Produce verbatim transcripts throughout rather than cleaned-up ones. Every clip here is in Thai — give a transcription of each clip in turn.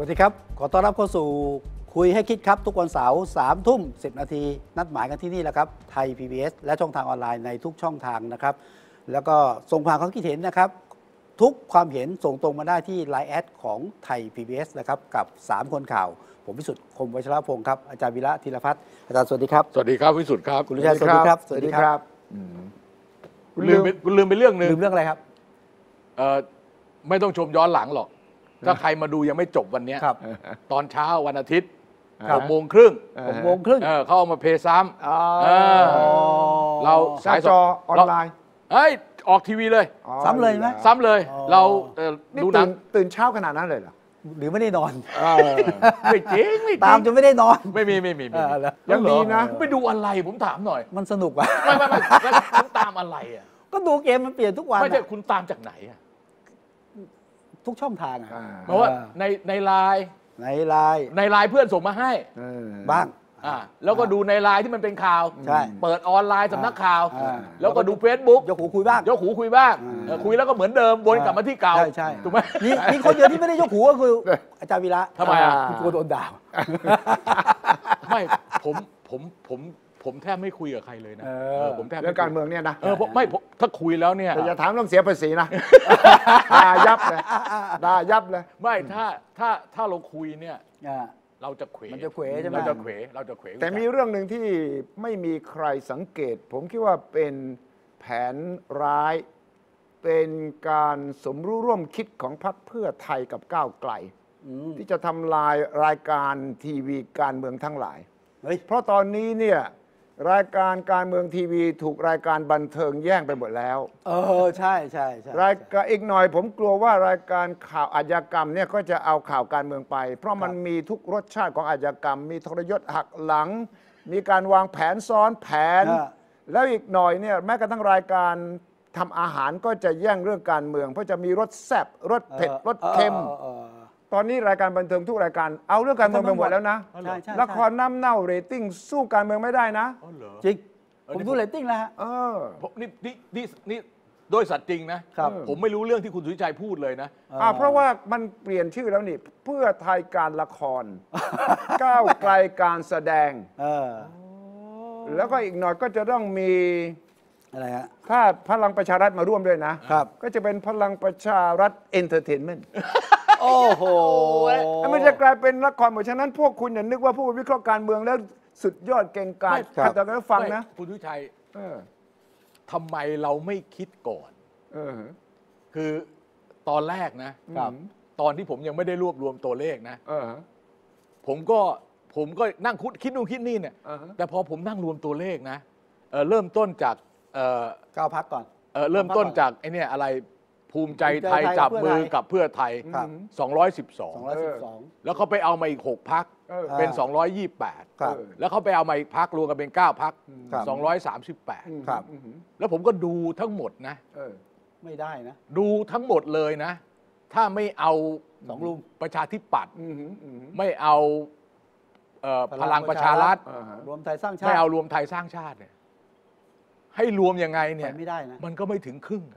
สดีครับขอต้อนรับเข้าสู่คุยให้คิดครับทุกวันเสาร์สามทุ่มสิบนาทีนัดหมายกันที่นี่แหละครับไทย พี บี เอส และช่องทางออนไลน์ในทุกช่องทางนะครับแล้วก็ส่งความคิดเห็นนะครับทุกความเห็นส่งตรงมาได้ที่ ไลน์ แอดของไทย พี บี เอส นะครับกับสามคนข่าวผมวิสุทธิ์คมวัชรพงศ์ครับอาจารย์วีระธีรพัฒน์อาจารย์สวัสดีครับสวัสดีครับวิสุทธิ์ครับคุณลุชัยสวัสดีครับสวัสดีครับคุณลืมไปคุณลืมไปเรื่องหนึ่งลืมเรื่องอะไรครับเอ่อไม่ต้องชมย้อนหลังหรอกถ้าใครมาดูยังไม่จบวันนี้ตอนเช้าวันอาทิตย์หกโมงครึ่งหกโมงครึ่งเขาเอามาเพย์ซ้ำเราสายจอออนไลน์เอ้ยออกทีวีเลยซ้ำเลยไหมซ้ำเลยเราดูหนังตื่นเช้าขนาดนั้นเลยเหรอหรือไม่ได้นอนไม่จริงไม่ตามจนไม่ได้นอนไม่มีไม่มียังดีนะไปดูอะไรผมถามหน่อยมันสนุกอ่ะไม่ไม่ไม่คุณตามอะไรอ่ะก็ดูเกมมันเปลี่ยนทุกวันไม่ใช่คุณตามจากไหนอ่ะทุกช่องทางอ่ะเพราะว่าในในไลน์ในไลน์ในไลน์เพื่อนส่งมาให้บ้างอ่าแล้วก็ดูในไลน์ที่มันเป็นข่าวใช่เปิดออนไลน์สำนักข่าวแล้วก็ดูเฟซบุ๊กยกหูคุยบ้างยกหูคุยบ้างคุยแล้วก็เหมือนเดิมวนกลับมาที่เก่าใช่ใช่ถูกไหมมีมีคนเดียวที่ไม่ได้ยกหูก็คืออาจารย์วีระทำไมอ่ะกลัวโดนด่าไม่ผมผมผมผมแทบไม่คุยกับใครเลยนะผมแทบเรื่องการเมืองเนี่ยนะเออไม่ถ้าคุยแล้วเนี่ยอย่าถามเรื่องเสียภาษีนะด่ายับเลยด่ายับเลยไม่ถ้าถ้าถ้าเราคุยเนี่ยเราจะเขวมันจะเขวใช่ไหมเราจะเขวเราจะเขวแต่มีเรื่องหนึ่งที่ไม่มีใครสังเกตผมคิดว่าเป็นแผนร้ายเป็นการสมรู้ร่วมคิดของพรรคเพื่อไทยกับก้าวไกลที่จะทำลายรายการทีวีการเมืองทั้งหลายเพราะตอนนี้เนี่ยรายการการเมืองทีวีถูกรายการบันเทิงแย่งไปหมดแล้วเออใช่ใช่ใช่รายการอีกหน่อยผมกลัวว่ารายการข่าวอาชญากรรมเนี่ยก็จะเอาข่าวการเมืองไปเพราะมันมีทุกรสชาติของอาชญากรรมมีทรยศหักหลังมีการวางแผนซ้อนแผนแล้วอีกหน่อยเนี่ยแม้กระทั่งรายการทำอาหารก็จะแย่งเรื่องการเมืองเพราะจะมีรสแซ่บรสเผ็ดรสเค็มตอนนี้รายการบันเทิงทุกรายการเอาเรื่องการเมืองไปหมดแล้วนะละครน้ำเน่าเรตติ้งสู้การเมืองไม่ได้นะจริงผมดูเรตติ้งแล้วฮะนี่นี่นี่นี่โดยสัตว์จริงนะผมไม่รู้เรื่องที่คุณสุวิชัยพูดเลยนะเพราะว่ามันเปลี่ยนชื่อแล้วนี่เพื่อไทยการละครก้าวไกลการแสดงแล้วก็อีกหน่อยก็จะต้องมีอะไรฮะถ้าพลังประชารัฐมาร่วมด้วยนะครับก็จะเป็นพลังประชารัฐเอนเตอร์เทนเมนต์โอ้โหมันจะกลายเป็นละครหมดฉะนั้นพวกคุณอย่านึกว่าผู้วิเคราะห์การเมืองแล้วสุดยอดเก่งกาจขัดต่อการฟังนะคุณวิชัยทำไมเราไม่คิดก่อนคือตอนแรกนะตอนที่ผมยังไม่ได้รวบรวมตัวเลขนะผมก็ผมก็นั่งคุดคิดนู่นคิดนี่เนี่ยแต่พอผมนั่งรวมตัวเลขนะเริ่มต้นจากก้าวพักก่อนเริ่มต้นจากไอ้นี่อะไรภูมิใจไทยจับมือกับเพื่อไทยสองร้อยสิบสองแล้วเขาไปเอามาอีกหกพรรคเป็นสองร้อยยี่สิบแปดแล้วเขาไปเอามาอีกพรรครวมกันเป็นเก้าพรรคสองร้อยสามสิบแปดแล้วผมก็ดูทั้งหมดนะไม่ได้นะดูทั้งหมดเลยนะถ้าไม่เอาสองลุงประชาธิปัตย์ไม่เอาพลังประชารัฐรวมไทยสร้างชาติไม่เอารวมไทยสร้างชาติเนี่ยให้รวมยังไงเนี่ยไม่ได้นะมันก็ไม่ถึงครึ่ง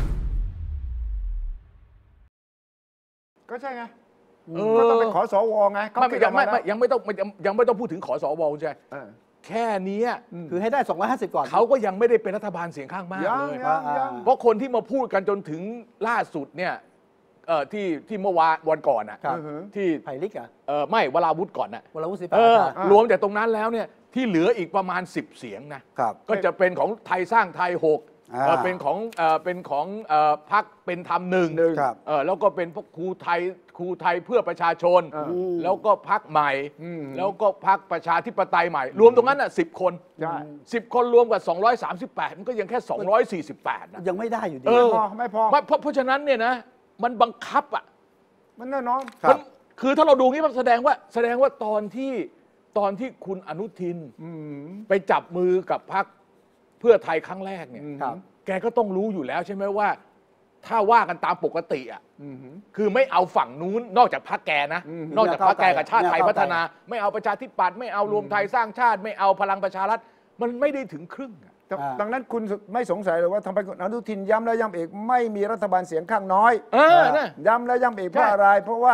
ก็ใช่ไงก็ต้องไปขอสวไงไม่ยังไม่ยังไม่ต้องยังไม่ต้องพูดถึงขอสวใช่แค่นี้คือให้ได้สองร้อยห้าสิบก่อนเขาก็ยังไม่ได้เป็นรัฐบาลเสียงข้างมากเลยเพราะคนที่มาพูดกันจนถึงล่าสุดเนี่ยที่ที่เมื่อวานวันก่อนอ่ะที่ไผ่ลิกอ่ะไม่วราวุธก่อนอ่ะวราวุธสิบรวมแต่ตรงนั้นแล้วเนี่ยที่เหลืออีกประมาณสิบเสียงนะก็จะเป็นของไทยสร้างไทยหกเป็นของเป็นของพรรคเป็นธรรมหนึ่งแล้วก็เป็นพวกครูไทยครูไทยเพื่อประชาชนแล้วก็พรรคใหม่แล้วก็พรรคประชาธิปไตยใหม่รวมตรงนั้นอ่ะสิบคนสิบคนรวมกับสองร้อยสามสิบแปดมันก็ยังแค่สองร้อยสี่สิบแปดนะยังไม่ได้อยู่ดีไม่พอไม่พอเพราะเพราะฉะนั้นเนี่ยนะมันบังคับอ่ะมันแน่นอนคือถ้าเราดูงี้มันแสดงว่าแสดงว่าตอนที่ตอนที่คุณอนุทินไปจับมือกับพรรคเพื่อไทยครั้งแรกเนี่ยแกก็ต้องรู้อยู่แล้วใช่ไหมว่าถ้าว่ากันตามปกติอ่ะคือไม่เอาฝั่งนู้นนอกจากพรรคแกนะนอกจากพรรคแกกับชาติไทยพัฒนาไม่เอาประชาธิปัตย์ไม่เอารวมไทยสร้างชาติไม่เอาพลังประชารัฐมันไม่ได้ถึงครึ่งดังนั้นคุณไม่สงสัยเลยว่าทำไมคุณอนุทินย้ำแล้วย้ำอีกไม่มีรัฐบาลเสียงข้างน้อยย้ำแล้วย้ำอีกเพราะอะไรเพราะว่า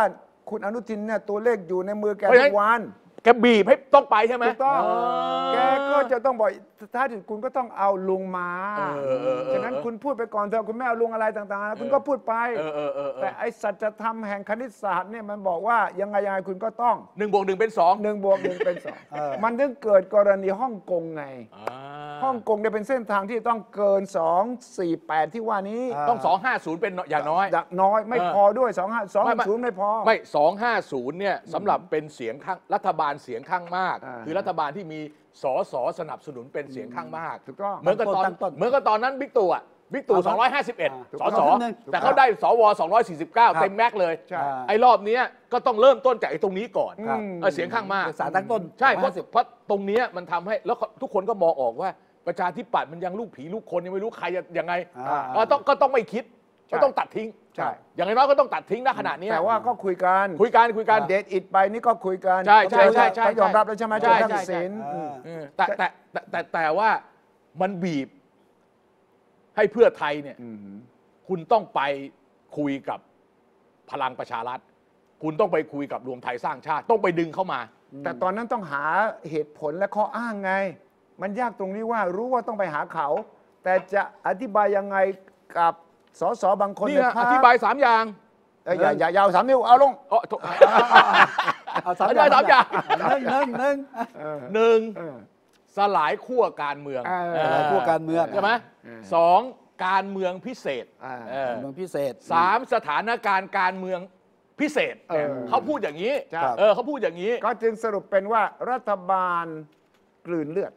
คุณอนุทินเนี่ยตัวเลขอยู่ในมือแกเพราะฉะนั้ทุนกวันแกบีบให้ต้องไปใช่ไหมถูกต้องอ๋อแกก็จะต้องบอกท้ายที่สุดคุณก็ต้องเอาลุงมาเออเออเออฉะนั้นคุณพูดไปก่อนเถอะคุณไม่เอาลุงอะไรต่างๆนะคุณก็พูดไปเออเออเออเออแต่ไอ้สัจธรรมแห่งคณิตศาสตร์เนี่ยมันบอกว่ายังไงยังไงคุณก็ต้องหนึ่งบวกหนึ่งเป็นสองหนึ่งบวกหนึ่งเป็นสองเออมันถึงเกิดกรณีฮ่องกงไงอ่าฮ่องกงเนี่ยเป็นเส้นทางที่ต้องเกินสองสี่แปดที่ว่านี้อ่าต้องสองห้าศูนย์เป็นอย่างน้อยดักน้อยไม่เออพอด้วยสองห้าสองไม่ไม่ศูนย์ไม่พอไม่สองห้าศูนย์เนี่ยสำหรับเป็นเสียงข้างรัฐบาลเสียงข้างมากอ่าคือรัฐบาลที่มีสสสนับสนุนเป็นเสียงข้างมากถูกต้องเหมือนกับตอนตั้งต้นเหมือนกับตอนนั้นบิ๊กตู่อ่ะบิ๊กตู่อ่าสองร้อยห้าสิบเอ็ดถูกสต้องสครึ่งหนึ่งแต่เขาได้สวสองร้อยสี่สิบเก้าครับเต็มแม็กซ์เลยใช่ไอ้รอบเนี้ยก็ต้องเริ่มต้นจากไอ้ตรงนี้ก่อนครับเออเสียงข้างมากเป็นสารตั้งต้นใช่เพราะห้าสิบเพราะตรงเนี้ยมันทำให้แล้วทุกคนก็มองออกว่าประชาธิปัตย์มันยังลูกผีลูกคนยังไม่รู้ใครจะยังไงอ่าเออต้องก็ต้องไม่คิดใช่ก็ต้องตัดทิ้งใช่อย่างน้อยก็ต้องตัดทิ้งณขณะเนี้ยแต่ว่าก็คุยกันคุยกันคุยกันเดทอิดไปนี่ก็คุยกันใช่ใช่ใช่ใช่เขายอมรับแล้วใช่ไหมใช่เจ้าใช่ทักษิณใช่อืมเออแต่แต่แต่แต่แต่ว่ามันบีบ ให้เพื่อไทยเนี่ยอืมคุณต้องไปคุยกับพลังประชารัฐ คุณต้องไปคุยกับรวมไทยสร้างชาติ ต้องไปดึงเข้ามาแต่ตอนนั้นต้องหาเหตุผลและข้ออ้างไง มันยากตรงนี้ว่ารู้ว่าต้องไปหาเขา แต่จะอธิบายยังไงกับสสบางคนนี่ในนะพรอรคธิบายสามอย่างเอ้ยอย่าอย่ายาวสามนิ้วเอาลงเอ๋อโทษเอาสามอธิบายสามอย่างหนึ่งหนึ่งหนึ่งหนึ่งเออสลายขั้วการเมืองเออเออสลายขั้วการเมืองใช่ไหมเออสองการเมืองพิเศษอ่าเออเมืองพิเศษสามสถานการณ์การเมืองพิเศษเออเขาพูดอย่างนี้ใช่เออเขาพูดอย่างนี้ก็จึงสรุปเป็นว่ารัฐบาลกลืนเลือด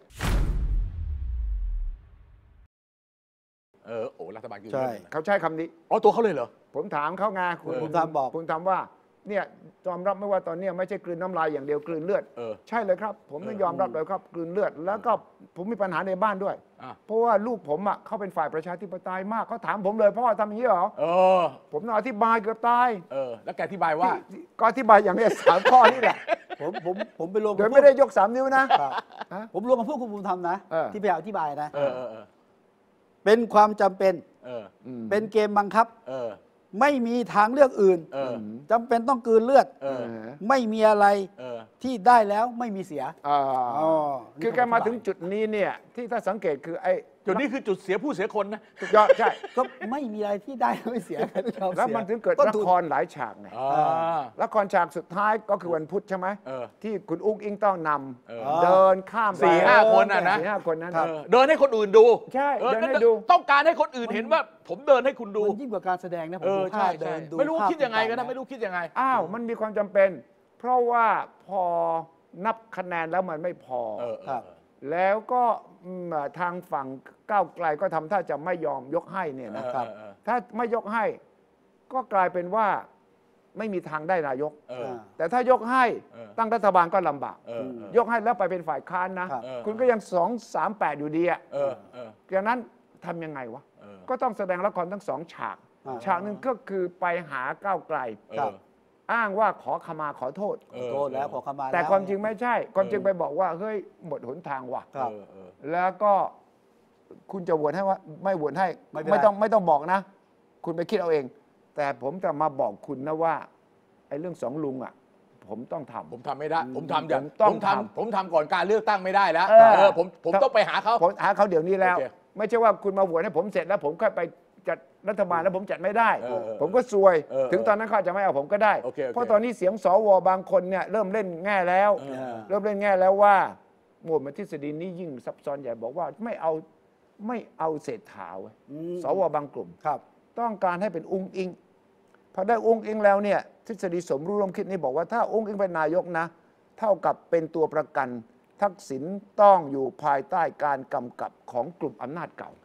เออโอ้รัฐบาลคือใช่เขาใช้คำนี้อ๋อตัวเขาเลยเหรอผมถามเขาไงคุณเออคุณทำบอกคุณทำว่าเนี่ยยอมรับไม่ว่าตอนเนี้ยไม่ใช่กลืนน้ำลายอย่างเดียวกลืนเลือดเออใช่เลยครับ ผมต้องยอมรับเลยครับกลืนเลือด แล้วก็ผมมีปัญหาในบ้านด้วยอ่ะเพราะว่าลูกผมอ่ะเขาเป็นฝ่ายประชาธิปไตยมากเขาถามผมเลยพ่อทำอย่างนี้เหรอเออผมต้องอธิบายเกือบตายเออ แล้วแกอธิบายว่าที่ก็อธิบายอย่างนี้สามข้อนี่แหละผมผมผมไปรวมโดยไม่ได้ยกสามนิ้วนะครับฮะผมรวมกับพวกคุณภูมิธรรมนะเออที่พยายามอธิบายนะเออเออเออเป็นความจำเป็นเออเป็นเกมบังคับเออไม่มีทางเลือกอื่นเออจำเป็นต้องกลืนเลือดเออไม่มีอะไรเออที่ได้แล้วไม่มีเสียอ่าอ๋อคือแกมาถึงจุดนี้เนี่ยที่ถ้าสังเกตคือไอ้จุดนี้คือจุดเสียผู้เสียคนนะยอดใช่ก็ไม่มีอะไรที่ได้แล้วไม่เสียกันยอมแล้วเสียมันถึงเกิดต้นละทุนครหลายฉากไงอ่าละครฉากสุดท้ายก็คือวันพุธใช่ไหมเออที่คุณอุ้งอิงต้องนเออำเดินข้ามไปสี่ห้าคนน่ะนะสี่ห้าคนนั้นเออเดินให้คนอื่นดูใช่ออเดินให้ดูต้องการให้คนอื่นเห็นว่า ผมเดินให้คุณดูมันยิ่งกว่าการแสดงนะผมเออดูใช่ภาพเดิใช่นดูไม่รู้ภาพคิดยังไงกันนะต่าๆไม่รู้คิดยังไงอ้าวมันมีความจำเป็น เพราะว่าพอนับคะแนนแล้วมันไม่พอเออเออครับแล้วก็อืมทางฝั่งก้าวไกลก็ทำท่าจะไม่ยอมยกให้เนี่ยนะเออครับเออถ้าไม่ยกให้ ก็กลายเป็นว่าไม่มีทางได้นายกเออแต่ถ้ายกให้เออตั้งรัฐบาลก็ลำบากเออเออยกให้แล้วไปเป็นฝ่ายค้านนะครับเออคุณก็ยังสองสามแปดอยู่ดีอ่ะเออเออดังนั้นทำยังไงวะเออก็ต้องแสดงละครทั้งสองฉากอ่าฉากหนึ่งก็คือไปหาก้าวไกลเออครับอ้างว่าขอขมาขอโทษเอขออโทษแล้วขอขมาแต่ล้วความจริงไม่ใช่ ความจริงไปบอกว่าเฮ้ยหมดหนทางว่ะครับเออเออแล้วก็คุณจะโหวตให้ว่าไม่โหวตให้ไม่เป็นไรไม่ต้องไม่ต้องบอกนะ คุณไปคิดเอาเอง แต่ผมจะมาบอกคุณนะว่าไอ้เรื่องสองลุงอ่ะ ผมต้องทำผมทำไม่ได้ ผมทำอย่างผมต้องผมทำทำผมทำก่อนการเลือกตั้งไม่ได้แล้วเออเออผมผมต้องไปหาเขาผมหาเขาเดี๋ยวนี้แล้วโอเคไม่ใช่ว่าคุณมาโหวตให้ผมเสร็จแล้ว ผมค่อยไปจัดรัฐบาลแล้วผมจัดไม่ได้เออเออผมก็ซวยเออถึงตอนนั้นเขาอาจจะไม่เอาผมก็ได้โอเคโอเคเพราะตอนนี้เสียงสวบางคนเนี่ยเริ่มเล่นแง่แล้วเออเริ่มเล่นแง่แล้วว่าโหวตมาทฤษฎีนี้ยิ่งซับซ้อนใหญ่บอกว่าไม่เอาไม่เอาเศรษฐาเว้ยอืมสวบางกลุ่มครับต้องการให้เป็นอุ้งอิงพอได้อุ้งอิงแล้วเนี่ยทฤษฎีสมรู้ร่วมคิดนี่บอกว่าถ้าอุ้งอิงเป็นนายกนะ เท่ากับเป็นตัวประกัน ทักษิณต้องอยู่ภายใต้การกำกับของกลุ่มอำนาจเก่า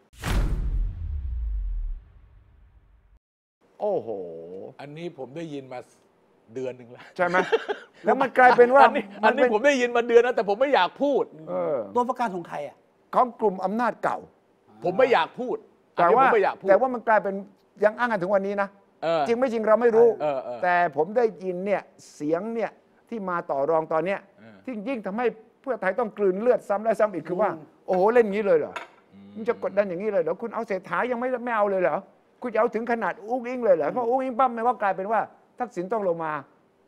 โอ้โหอันนี้ผมได้ยินมาเดือนหนึ่งแล้วใช่ไหม แล้วมันกลายเป็นว่าอันนี้อันนี้เป็ผมได้ยินมาเดือนนะแต่ผมไม่อยากพูดเออตัวประกันของใครอ่ะของกลุ่มอำนาจเก่าผมไม่อยากพูดอันแต่นี้ผว่ามไม่อยากพูดแต่ว่ามันกลายเป็นยังอ้างกันถึงวันนี้นะเออจริงไม่จริงเราไม่รู้เออเออแต่ผมได้ยินเนี่ยเสียงเนี่ยที่มาต่อรองตอนเนี้ยเออที่ยิ่งทำให้เพื่อไทยต้องกลืนเลือดซ้ำและซ้ำอีกคือว่าอืมโอ้โหเล่นอย่างนี้เลยเหรอมันจะกดดันอย่างนี้เลยเหรอคุณเอาเศรษฐายังไม่ไม่เอาเลยเหรอคุณจะเอาถึงขนาดอุ้งอิงเลยเหรอเพราะอุ้งอิงปั๊มไม่ว่ากลายเป็นว่าทักษิณต้องลงมา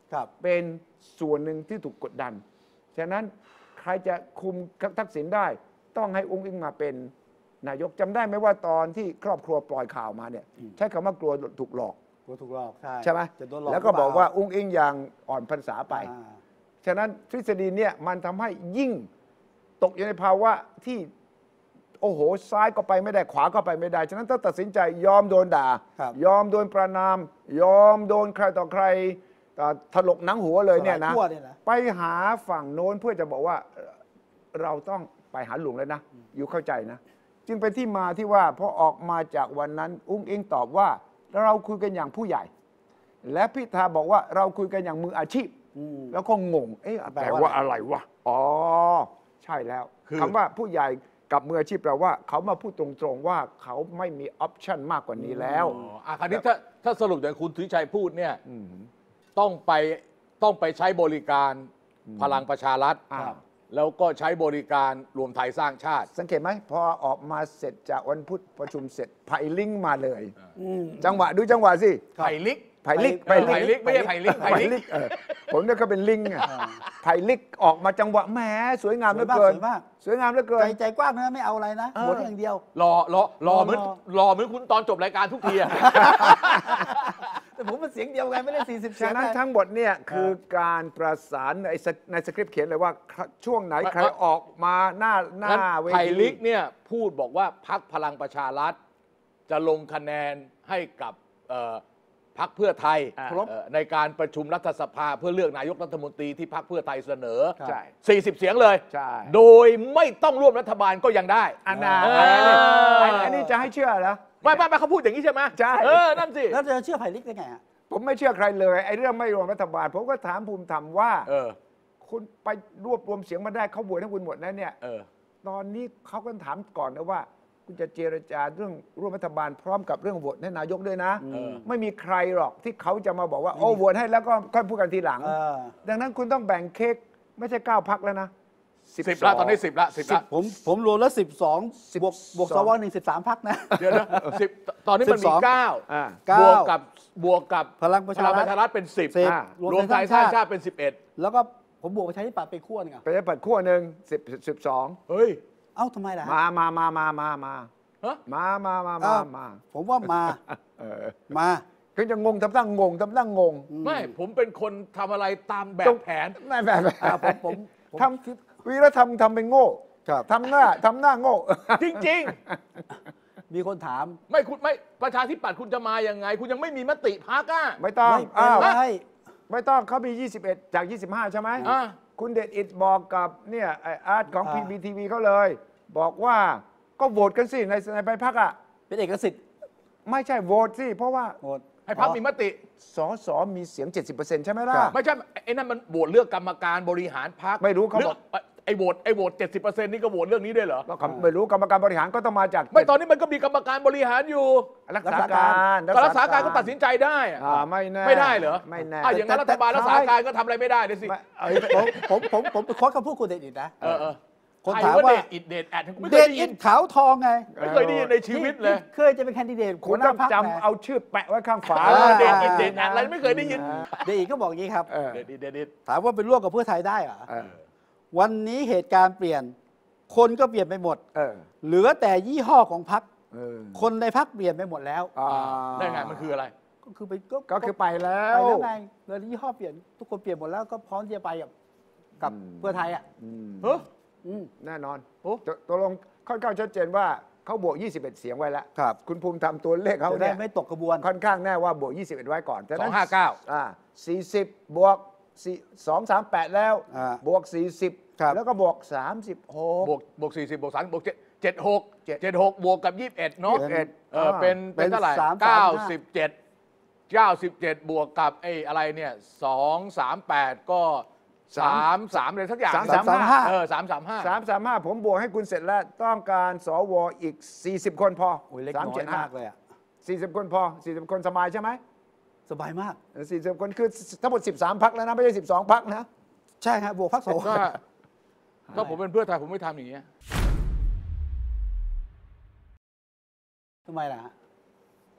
ครับเป็นส่วนหนึ่งที่ถูกกดดันฉะนั้นใครจะคุมทักษิณได้ต้องให้อุ้งอิงมาเป็นนายกจำได้ไหมว่าตอนที่ครอบครัวปล่อยข่าวมาเนี่ยใช้คำว่ากลัวถูกหลอกกลัวถูกหลอกใช่ใช่ไหมจะโดนหลอกแล้วก็บอกว่าหรืเปล่อุ้งอิงอย่างอ่อนพรรษาไปอ่าฉะนั้นทฤษฎีเนี่ยมันทำให้ยิ่งตกอยู่ในภาวะที่โอ้โหซ้ายก็ไปไม่ได้ขวาก็ไปไม่ได้ ฉะนั้นต้องตัดสินใจยอมโดนด่าครับยอมโดนประนาม ยอมโดนใครต่อใครเอ่อถลกหนังหัวเลยเนี่ยนะสลายขั้วเนี่ยนะไปหาฝั่งโน้นเพื่อจะบอกว่าเอ่อเราต้องไปหาหลวงแล้วนะ อยู่เข้าใจนะ จึงเป็นที่มาที่ว่าพอออกมาจากวันนั้น อุ้งอิงตอบว่าเราคุยกันอย่างผู้ใหญ่ และพิธาบอกว่าเราคุยกันอย่างมืออาชีพอืมแล้วก็งง เอ๊ะแปลแปลว่าว่าอะไรวะ อ๋อ ใช่แล้วคือคำว่าผู้ใหญ่กับมืออาชีพแปลว่า เขามาพูดตรงๆว่าเขาไม่มีออปชั่นมากกว่านี้แล้วอ๋ออ่ะคราวนี้ถ้าถ้าสรุปอย่างคุณสุวิชัยพูดเนี่ยต้องไปต้องไปใช้บริการพลังประชารัฐครับแล้วก็ใช้บริการรวมไทยสร้างชาติสังเกตไหมพอออกมาเสร็จจากวันพุธประชุมเสร็จไผ่ลิงก์มาเลยอืมจังหวะดูจังหวะสิไผ่ลิกไผ่ลิกไผ่ลิกไม่ใช่ไผ่ลิกไผ่ลิกเออผมเนี่ยก็เป็นลิงไงไผ่ลิกออกมาจังหวะแหมสวยงามเหลือเกินสวยมากสวยงามเหลือเกิใจนใจกว้างนะไม่เอาอะไรนะเออหมดอย่างเดียวรอรอรอเหมือนรอรอเหมือนคุณตอนจบรายการทุกทีอะแต่ผมเป็นเสียงเดียวไงไม่ได้สี่สิบเสียฉะงนั้นไงทั้งหมดเนี่ยคือการประสานในสในสคริปต์เขียนเลยว่าช่วงไหนใครออกมาหน้าหน้างั้นเวไผ่ทีลิกเนี่ยพูดบอกว่าพักพลังประชารัฐ จะลงคะแนนให้กับเอ่อพักเพื่อไทยอ่าเอ่อในการประชุมรัฐสภาเพื่อเลือกนายกรัฐมนตรีที่พักเพื่อไทยเสนอใช่สี่สิบ เสียงเลยใช่โดยไม่ต้องร่วมรัฐบาลก็ยังได้อันนั้นเอออันนี้อันนี้จะให้เชื่อเหรอไม่ไม่ไม่เขาพูดอย่างนี้ใช่ไหมใช่เออนั่นสิแล้วจะเชื่อไผ่ลิกได้ไงอ่ะผมไม่เชื่อใครเลยไอ้เรื่องไม่รวมรัฐบาล ผมก็ถามภูมิธรรมว่าเออคุณไปรวบรวมเสียงมาได้เขาบวชให้คุณหมดนะเนี่ยเออตอนนี้เขาก็ถามก่อนนะว่า คุณจะเจรจาเรื่องร่วมรัฐบาลพร้อมกับเรื่องโหวตให้นายกด้วยนะเออไม่มีใครหรอกที่เขาจะมาบอกว่าโอ้โหวตให้แล้วก็ค่อยพูดกันทีหลังเออดังนั้นคุณต้องแบ่งเค้กไม่ใช่เก้าพักแล้วนะสิบละตอนนี้สิบละสิบละผมผมรวมแล้วสิบสองสิบบวกบวกสสองวหนึ่งสิบสามพักนะเดี๋ยวนะสิบตอนนี้มันสิมีบสองเก้าอ่าเก้าบวกกับบวกกับพลังประชารัฐพลังประชารัฐเป็นสิบสิบอ่าร รวมไทยสร้างชาติเป็นสิบเอ็ดแล้วก็ผมบวกประชาธิปัตย์ไปขั้วหนึงอ่ะไปได้ปัดขั้วหนึ่งสิบสิบสองเฮ้ยเอ้าทำไมล่ะมามามามามามาฮะมามามามาเอ้ามาผมว่ามาเออมาคือจะงงทำตั้งงงทำตั้งงงไม่ผมเป็นคนทำอะไรตามแบตรบงแผนไม่แบบแบบอ่าผมผมผมทำวีรธรรมทำเป็นโง่ครับทำหน้าทำหน้าโง่จริงมีคนถามๆ ไม่คุณไม่ประชาธิปัตย์คุณจะมายังไง คุณยังไม่มีมติพักอ่ะไม่ต้องไม่เป็นอ้าวไรไม่ต้องเขามี ยี่สิบเอ็ด จาก ยี่สิบห้า ใช่ไหมอ่าคุณเดชอิดบอกกับเนี่ยไอ้อาร์ตของอ่าพี บี ที วี เขาเลย บอกว่าก็โหวตกันสิในในใบพักอ่ะเป็นเอกสิทธิ์ไม่ใช่โหวตสิ เพราะว่าโหวตให้พักมีมติสสมีเสียง เจ็ดสิบเปอร์เซ็นต์ ใช่ไหมล่ะไม่ใช่ไอ้นั่นมันโหวตเลือกกรรมการบริหารพักไม่รู้เขาบอกไอ้โหวตไอ้โหวตเจ็ดสิบเปอร์เซ็นต์นี่ก็โหวตเรื่องนี้ด้วยเหรอก็ไม่รู้กรรมการบริหารก็ต้องมาจากไม่ตอนนี้มันก็มีกรรมการบริหารอยู่รักษาการก็รักษาการก็ตัดสินใจได้อะอ่าไม่แน่ไม่ได้เหรอไม่แน่อ่ะอย่างนั้นรัฐบาลรักษาการก็ทำอะไรไม่ได้เลยสิไม่เอ้ยผมผมผมผมไปค้นคำพูดคุณเดชอิดนะเออเออคนใรถามว่าเดชอิดเดชแอดไม่เดเคยชได้อิยินดขาวทองไงไม่เคยได้ยินในชีวิตเลยที่เคยจะเป็นแคนดิเดตคุณต้องจำเอาชื่อแปะไว้ข้างฝาเออเดชอ่าอิดเดชแอดอะไรไม่เคยได้ยินเดชอิดก็บอกอย่างนี้ครับเออเดชอิดเดชอิดถามว่าเป็นร่วมกับเพื่อไทยได้เหรอเออวันนี้เหตุการณ์เปลี่ยน คนก็เปลี่ยนไปหมดเออเหลือแต่ยี่ห้อของพรรคเออคนในพรรคเปลี่ยนไปหมดแล้วอ่าได้ไงมันคืออะไรก็คือไปก็คือไปแล้ไปวแล้วไงแล้วยี่ห้อเปลี่ยนทุกคนเปลี่ยนหมดแล้วก็พร้อมที่จะไปกับกับเพื่อไทยอ่ะอืมเฮ้ยอืมแน่นอนโอ้ตตกลงค่อนข้างชัดเจนว่าเขาบวก ยี่สิบเอ็ด เสียงไว้แล้วครับคุณภูมิทำตัวเลขเขาจะได้เนี่ยไม่ตกกระบวนค่อนข้างแน่ว่าบวก ยี่สิบเอ็ด ไว้ก่อนฉะสอนั้นงห้าเก้าอ่าสี่สิบบวกสองสามแปดแล้วอ่าบวกสี่สิบครับแล้วก็บวกสามสิบหกบวกบวกสี่สิบบวกสามบวกเจ็ดเจ็ดหกเจ็ดเจ็ดหกบวกกับยี่สิบเอ็ดเนาะยี่สิบเอ็ดเออเป็นเป็นเท่าไหร่เป็นสามสามเก้าห้าสิบเจ็ดเก้าสิบเจ็ดบวกกับไอ้อะไรเนี่ยสองสามแปดก็สามสามเลยสักอย่างสามสามสามห้าเออสามสามห้าสามสามห้าผมบวกให้คุณเสร็จแล้ว ต้องการสวอีก สี่สิบ คนพอโอ้ยเล็กสามน้อเจ็ยดห้ามากเลยอ่ะสี่สิบ คนพอสี่สิบ คนสบายใช่ไหมสบายมากสี่สิบ คนคือทั้งหมดสิบสามพักแล้วนะ ไม่ใช่สิบสองพักนะใช่ครับบวกพักสองก็ถ้าผมเป็นเพื่อไทยผมไม่ทำอย่างเงี้ยทำไมล่ะฮะโอ้โห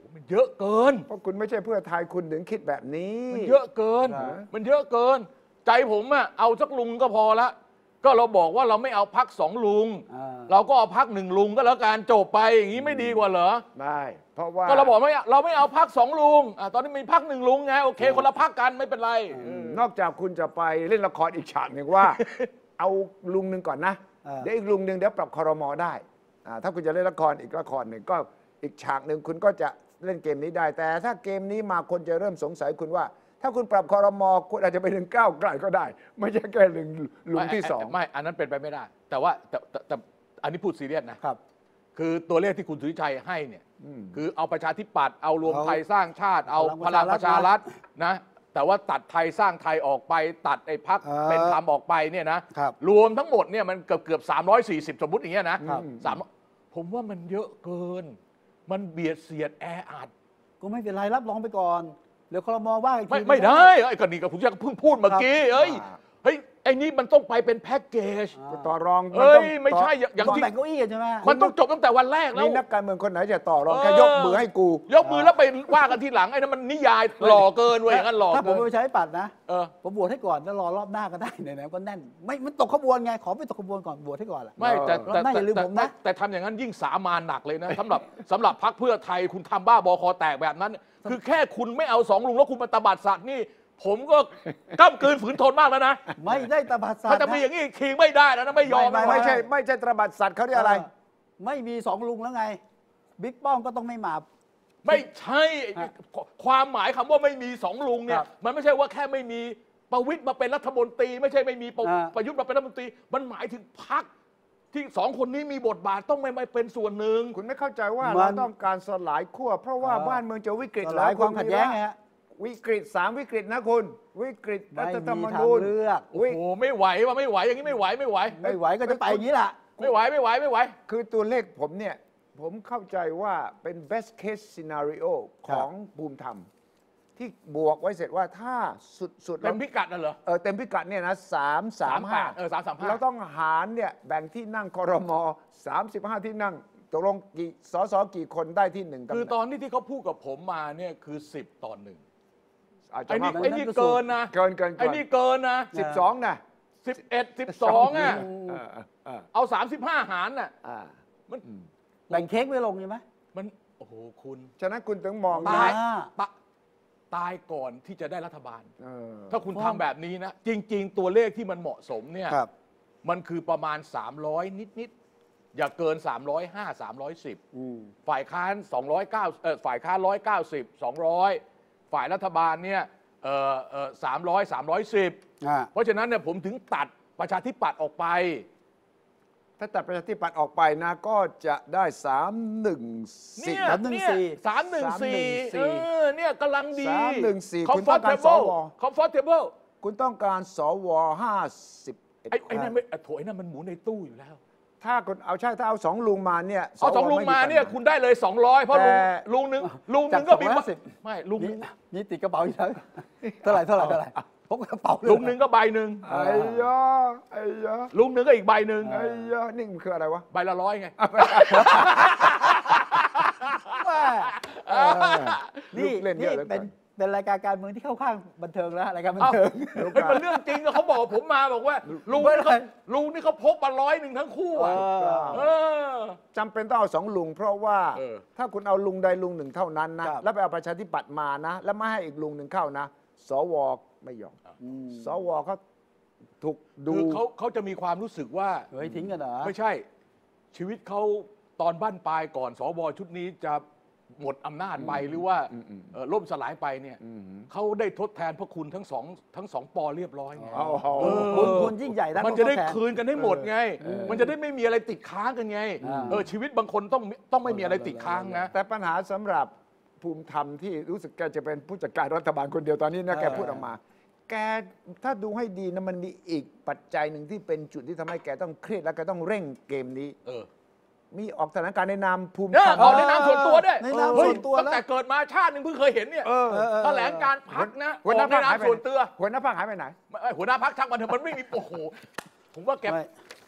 มันเยอะเกินเพราะคุณไม่ใช่เพื่อไทยคุณถึงคิดแบบนี้มันเยอะเกินนะมันเยอะเกิน ใจผมอะเอาสักลุงก็พอละก็เราบอกว่าเราไม่เอาพักสองลุงอ่าเราก็เอาพักหนึ่งลุงก็แล้วกันจบไปอย่างนี้ไม่ดีกว่าเหรอได้เพราะว่าก็เราบอกไม่เราไม่เอาพักสองลุงอ่ะตอนนี้มีพักหนึ่งลุงไงโอเค คนละพักกันไม่เป็นไรนอกจากคุณจะไปเล่นละครอีกฉากหนึ่งว่า เอาลุงหนึ่งก่อนนะอ่าเดี๋ยวอีกลุงหนึ่งเดี๋ยวปรับครมได้อ่าถ้าคุณจะเล่นละครอีกละครหนึ่งก็อีกฉากหนึ่งคุณก็จะเล่นเกมนี้ได้ แต่ถ้าเกมนี้มาคนจะเริ่มสงสัยคุณว่า ถ้าคุณปรับครมคุณอาจจะไปถึงก้าวไกลก็ได้ ไม่ใช่แค่หนึ่งลุงที่สองไม่อันนั้นเป็นไปไม่ได้ แต่ว่าแต่แต่แต่อันนี้พูดซีเรียสนะครับ คือตัวเลขที่คุณสุริชัยให้เนี่ยคือเอาประชาธิปัตย์เอารวมเอาไทยสร้างชาติ เอาพพลัลังงปประ ระชาชารัรัฐฐนะแต่ว่าตัดไทยสร้างไทยออกไป ตัดไอ้พักเออเป็นธรรมออกไปเนี่ยนะครับ รวมทั้งหมดเนี่ยมันเกือบเกือบสามร้อยสี่สิบสมมติอย่างเงี้ยนะครับ สามผมว่ามันเยอะเกิน มันเบียดเสียดแออัดก็ไม่เป็นไรรับรองไปก่อนเดี๋ยวครมว่าอีกทีไม่ไม่ได้ไอ้ก็นี่ก็ผมจะเพิ่งพูดเมื่อกี้เอ้ยเฮ้ยไอ้นี่มันต้องไปเป็นแพ็กเกจต่อรองเอ้ต้งยไม่ใช่อย่าอย่างต้องที่แบ่งเก้าอี้กันใช่ไหมมันต้องจบตั้งแต่วันแรกแล้วมีนักการเมืองคนไหนจะต่อรองเออแค่ยกมือให้กูยกมือแล้วไปว่ากันทีหลังไอ้นั่นมันนิยายหล่อเกินเว้ยอย่างนั้นหล่อถ้าผมเกินไปใช้ปัดนะเออผมบวชให้ก่อนแล้วรอรอบหน้าก็ได้ไหนๆก็แน่นไม่มันตกขบวนไงขอไปตกขบวนก่อนบวชให้ก่อนล่ะไม่แต่รอบแต่หน้าอย่าลืมแต่ผมนะแต่แต่ทำอย่างนั้นยิ่งสามานหนักเลยนะสำหรับสำหรับพรรคเพื่อไทยคุณทำบ้าบอคอแตกแบบนั้น คือแค่คุณไม่เอาสองลุงแล้วคุณมาตบัดสัตว์นี่ ผมก็ก้ำกืนฝืนทนมากแล้วนะไม่ได้ตบัดสัตว์ถ้าจะมีอย่างนี้คิงไม่ได้แล้วนะไม่ยอมไม่นะไม่ใช่ไม่ใช่ตระบัดสัตว์เขาเรียกอะไรเไม่มีสองลุงแล้วไงบิ๊กป้อมก็ต้องไม่มาไม่ใช่ฮะความหมายคำว่าไม่มีสองลุงเนี่คยรับมันไม่ใช่ว่าแค่ไม่มีประวิตรมาเป็นรัฐมนตรีไม่ใช่ไม่มีประอ่าประยุทธ์มาเป็นรัฐมนตรี มันหมายถึงพรรคที่สองคนนี้มีบทบาทต้องไม่ไม่เป็นส่วนหนึ่งคุณไม่เข้าใจว่ามันเราต้องการสลายขั้วเพราะว่าเออบ้านเมืองจะวิกฤตสลายความขัดแย้งไงฮะวิกฤตสามวิกฤตนะคุณ วิกฤตรัไม่ฐธรรมมีทางนูญเลือกโอ้โหไม่ไหวว่าไม่ไหวอย่างนี้ไม่ไหวไม่ไหวไม่ไหวก็จะไปอย่างนี้แหละไม่ไหวไม่ไหวไม่ไหวคือตัวเลขผมเนี่ย ผมเข้าใจว่าเป็น best case scenario ครัขบองภูมิธรรม ที่บวกไว้เสร็จว่าถ้าสุดๆเต็มพิกัดน่ะเหรอเออเต็มพิกัดเนี่ยนะสามสามห้าเออสามสามห้าเราต้องหารเนี่ยแบ่งที่นั่งครมสามสิบห้าที่นั่งตกลงกี่สสกี่คนได้ที่หนึ่งตำแหคือน่งตอนนี้ที่เขาพูดกับผมมาเนี่ยคือสิบต่อหนึ่งอาจจะไอ้นี่มากกว่าไอ้นี่เกินนะเกินเกินไอ้นี่เกินนะสิบสองนะสิบเอ็ดสิบสองอ่ะเออเออเออเอาสามสิบห้าหารน่ะอ่ามันแบ่งเค้กไม่ลงใช่ไหมมันโอ้โหคุณฉะนั้นคุณถึงมองตายอ่าตะตายก่อนที่จะได้รัฐบาลเออถ้าคุณทำแบบนี้นะ จริง ๆ ตัวเลขที่มันเหมาะสมเนี่ยครับมันคือประมาณ สามร้อย นิด ๆ อย่าเกิน สามร้อยห้า สามร้อยสิบอืมฝ่ายค้าน สองร้อยเก้า เอ่อฝ่ายค้าน หนึ่งร้อยเก้าสิบ สองร้อย ฝ่ายรัฐบาลเนี่ยเอ่อเอ่อสามร้อย สามร้อยสิบอ่าเพราะฉะนั้นเนี่ยผมถึงตัดประชาธิปัตย์ออกไปถ้าตัดประชาธิปัตย์ออกไปนะก็จะได้สามหนึ่งสิบเนี่ยสามหนึ่งเนี่ยสี่สามหนึ่งสี่เออเนี่ยกำลังดีสามหนึ่งสี่คุณต้องการส comfortable ว comfortable คุณต้องการสวห้าสิบเอ็ดไอ้ไอ้นั่นไม่โถไอ้นั่นมันหมูในตู้อยู่แล้วถ้าคุณเอาใช่ถ้าเอาสองลุงมาเนี่ยเอาสองวลุงมาเนี่ยไปัญหคุณได้เลย สองร้อย เพราะลุงแต่ลุงหนึ่งลุงหนึ่งก็มีจากสองร้อยห้าสิบไม่ลุงหนี่นึ่งนี่ติดกระเป๋าอยู่แล้วเท่าไหร่เท่าไหร่เท่าไหร่พกกระเป๋าเลยลุงหนึ่งก็ใบหนึ่งไอ้ยาไอ้ยาลุงหนึ่งก็อีกใบหนึ่งไอ้ยานี่มันคืออะไรวะใบละร้อยไงแม่เออนี่ลูกเล่นเยนี่อะเหลือเกินเป็นเป็นรายการการเมืองที่เข้าข้างบันเทิงแล้วรายการบันเอ้าเทิงเฮ้ยมันเรื่องจริงอะเขาบอกผมมาบอกว่า ลุงไม่นี่ได้เขาลุงนี่เขาพกมาร้อยหนึ่งทั้งคู่อะเออเออจำเป็นต้องเอาสองลุง เพราะว่าเออถ้าคุณเอาลุงใดลุงหนึ่งเท่านั้นนะครับแล้วไปเอาประชาธิปัตย์มานะ แล้วไม่ให้อีกลุงหนึ่งเข้านะ สวไม่ยอมอืมสวเขาถูกดูคือเขาเขาจะมีความรู้สึกว่าเฮ้ยทิ้งกันเหรอไม่ใช่ชีวิตเขาตอนบ้านปลายก่อนสวชุดนี้จะหมดอำนาจไปหรือว่าอืมอืมเอ่อล่มสลายไปเนี่ยอืมเขาได้ทดแทนพระคุณทั้งสองทั้งสองปอเรียบร้อยไงเอาเอาเออคุณคุณยิ่งใหญ่นะมันจะได้ต้องทดแทคืนกันให้หมดไง มันจะได้ไม่มีอะไรติดค้างกันไงอ่าเออชีวิตบางคนต้องต้องไม่มีอะไรติดค้างนะแต่ปัญหาสำหรับภูมิธรรมที่รู้สึกแกจะเป็นผู้จัดการรัฐบาลคนเดียวตอนนี้นะแกพูดออกมา แกถ้าดูให้ดีนะมันมีอีกปัจจัยหนึ่งที่เป็นจุดที่ทำให้แกต้องเครียดและแกต้องเร่งเกมนี้เออมีออกแถลงการณ์ในนามภูมิเนี่ยธรรมเอาในนามส่วนตัวด้วยในนามเฮ้ยส่วนตัวตั้งแล้วแต่เกิดมาชาติหนึ่งเพิ่งเคยเห็นเนี่ยเออเออเออแถลงการพักนะอหัวหอน้ากในพรรคนาหาม ยไปส่วนตัวหัวหน้าพรรคหายไปไหนไม่ไม่หัวหน้าพักช่างมันเถอะมันไม่มีโอ้โหผมว่าแกไม่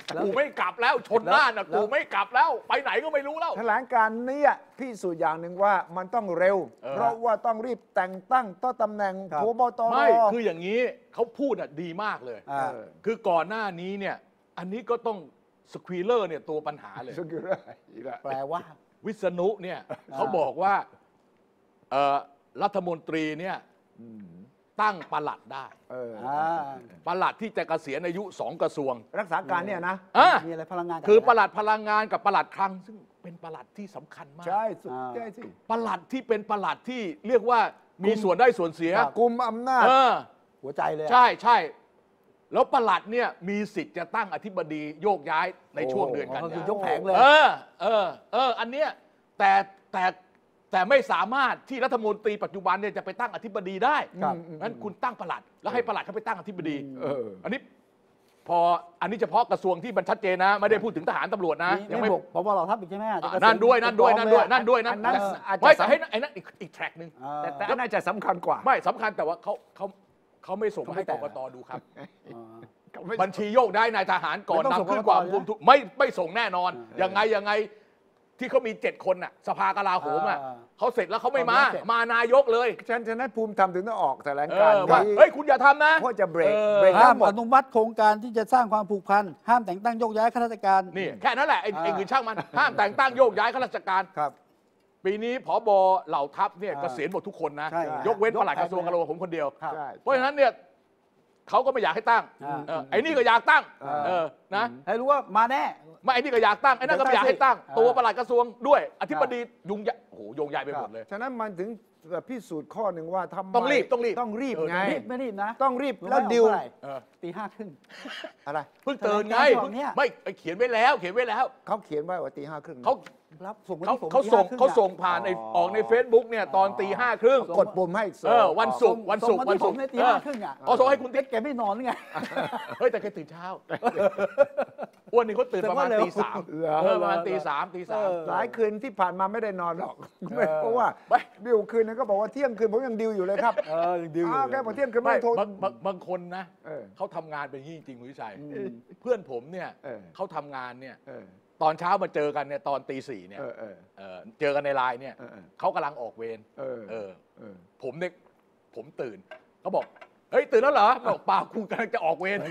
กูไม่กลับแล้วชนหน้าน่ะกูไม่กลับแล้วไปไหนก็ไม่รู้แล้วแถลงการณ์นี้พิสูจน์อย่างหนึ่งว่ามันต้องเร็วเออเพราะว่าต้องรีบแต่งตั้งต่อตำแหน่งครับผบตรไม่คืออย่างนี้เขาพูดอ่ะดีมากเลยอ่าเออคือก่อนหน้านี้เนี่ยอันนี้ก็ต้องสควีเลอร์เนี่ยตัวปัญหาเลยซึ่งคืออะไรอีกละแปลว่าวิษณุเนี่ยเขาบอกว่าเอ่อรัฐมนตรีเนี่ยตั้งปลัดได้เอออ่าปลัดที่จะเกษียณอายุสองกระทรวงรักษาการเนี่ยนะอ่ะมีอะไรพลังงานคือปลัดพลังงานกับปลัดคลัง ซึ่งเป็นปลัดที่สำคัญมากใช่สุดใช่สิปลัดที่เป็นปลัดที่เรียกว่ามีส่วนได้ส่วนเสียกลุ่มอำนาจเออหัวใจเลยอะใช่ใช่แล้วปลัดเนี่ยมีสิทธิ์จะตั้งอธิบดีโยกย้ายในช่วงเดือนกันก็คืยาอยกแผงเลยเออเออเอออันเนี้ยแต่แต่แต่ไม่สามารถที่รัฐมนตรีปัจจุบันเนี่ยจะไปตั้งอธิบดีได้ครับงั้นคุณตั้งปลัด แล้วให้ปลัดเขาไปตั้งอธิบดีเอออันนี้พออันนี้เฉพาะกระทรวงที่มันชัดเจนนะ ไม่ได้พูดถึงทหารตำรวจนะยังไม่บอกพบเราทัพอีกใช่ไหมอ่ะนั่นด้วยนั่นด้วยนั่นด้วยนั่นด้วยนั่นอันนั้นอาจจะไม่แต่ให้ไอ้นั่นอีกอีกแทร็กหนึ่งอ่าแต่แต่น่าจะสำคัญกว่าไม่สำคัญแต่ว่าเขาเขาเขาไม่ส่งเขามาไม่ให้แตะกกตดูครับอ่าบัญชีโยกได้นายทหารก่อนไม่ต้องส่งนำขึ้นความกกตภูมิทุไม่ไม่ส่งแน่นอนอ่ายัยังไงยังไงที่เขามีเจ็ดคนน่ะสภากลาโหมอ่ะอ่าเขาเสร็จแล้วเขาไม่มาเขาไม่เสร็จมานายกเลยฉะนันฉะนั้นภูมิธรรมถึงต้องออกแถลงเอการอณ์ว่านี้เฮ้ยคุณอย่าทำนะเพราะจะเบรกออเบรกห้ามทั้งหมอดนุมัติโครงการที่จะสร้างความผูกพัน ห้ามแต่งตั้งโยกย้ายข้าราชการนี่แค่นั้นแหละไอ้อ่าไอ้คือช่างมัน ห้ามแต่งตั้งโยกย้ายข้าราชการครับปีนี้ผบเหล่าทัพเนี่ยอ่าเกษียณหมดทุกคนนะใช่ยกเว้นยกปลัดกระทรวงใครกระโหลกผมคนเดียวครับใช่เพราะฉะนั้นเนี่ยเขาก็ไม่อยากให้ตั้งอ่าเออไอ้นี่ก็อยากตั้งอ่าเออนะให้รู้ว่ามาแน่ไม่ไอ้นี่ก็อยากตั้งไอ้นั่นก็ไม่อยากให้ตั้งอ่าตัวปลัดกระทรวงด้วยอธิบดียุ่งยากโอ้โหโยงใหญ่ไปหมดเลยฉะนั้นมันถึงพิสูจน์ข้อหนึ่งว่าทำไมต้องรีบต้องรีบต้องรีบเออไงรีบไม่รีบนะต้องรีบรู้ไหมแล้วดิวเอาเท่าไหร่เออตีห้าครึ่งอะไรเพิ่งตื่นไงแถลงการณ์เนี่ยไม่ไอ้เขียนไว้แล้ว เขียนไว้แล้วเขาเขียนไว้ว่าตีห้าครึ่งเขารับส่งมาเขาที่ผมเขาตีส่งห้ครึ่เขาส่งอะผ่านในอ๋อออกใน Facebook เนี่ยตอนตีห้าครึ่งกดปุ่มให้เออวันศุกร์วันศุกร์ส่งวัมาน ที่ศุผกมร์ในตีห้าครึ่งอ่ะเอาส่งให้คุณติ๊กแกไม่นอนหรือไงเฮ้ยแต่แกตื่นเช้าอ้วนนี่เขาตื่นประมาณแต่ว่าเร็วตีสามเหรอเออประมาณตีสามตีสามเออหลายคืนที่ผ่านมาไม่ได้นอนหรอกเออเพราะว่าไม่ดิวคืนนั้นก็บอกว่าเที่ยงคืนผมยังดิวอยู่เลยครับเออยังดิวอยู่อ้าวแกบอกเที่ยงคืนไม่ไม่โทรบางบางบางคนนะเออเขาทำงานเป็นอย่างนี้จริงๆคุณวิชัยอืมเพื่อนผมเนี่ยเออเขาทำงานเนี่ยเออตอนเช้ามาเจอกันเนี่ยตอนตีสี่เนี่ยเออเออเออเจอกันในไลน์เนี่ยเออเออเขากำลังออกเวรเออเออเออผมเนี่ยผมตื่นเขาบอกเฮ้ยตื่นแล้วเหรอบอกเปล่าคุณกำลังจะออกเวร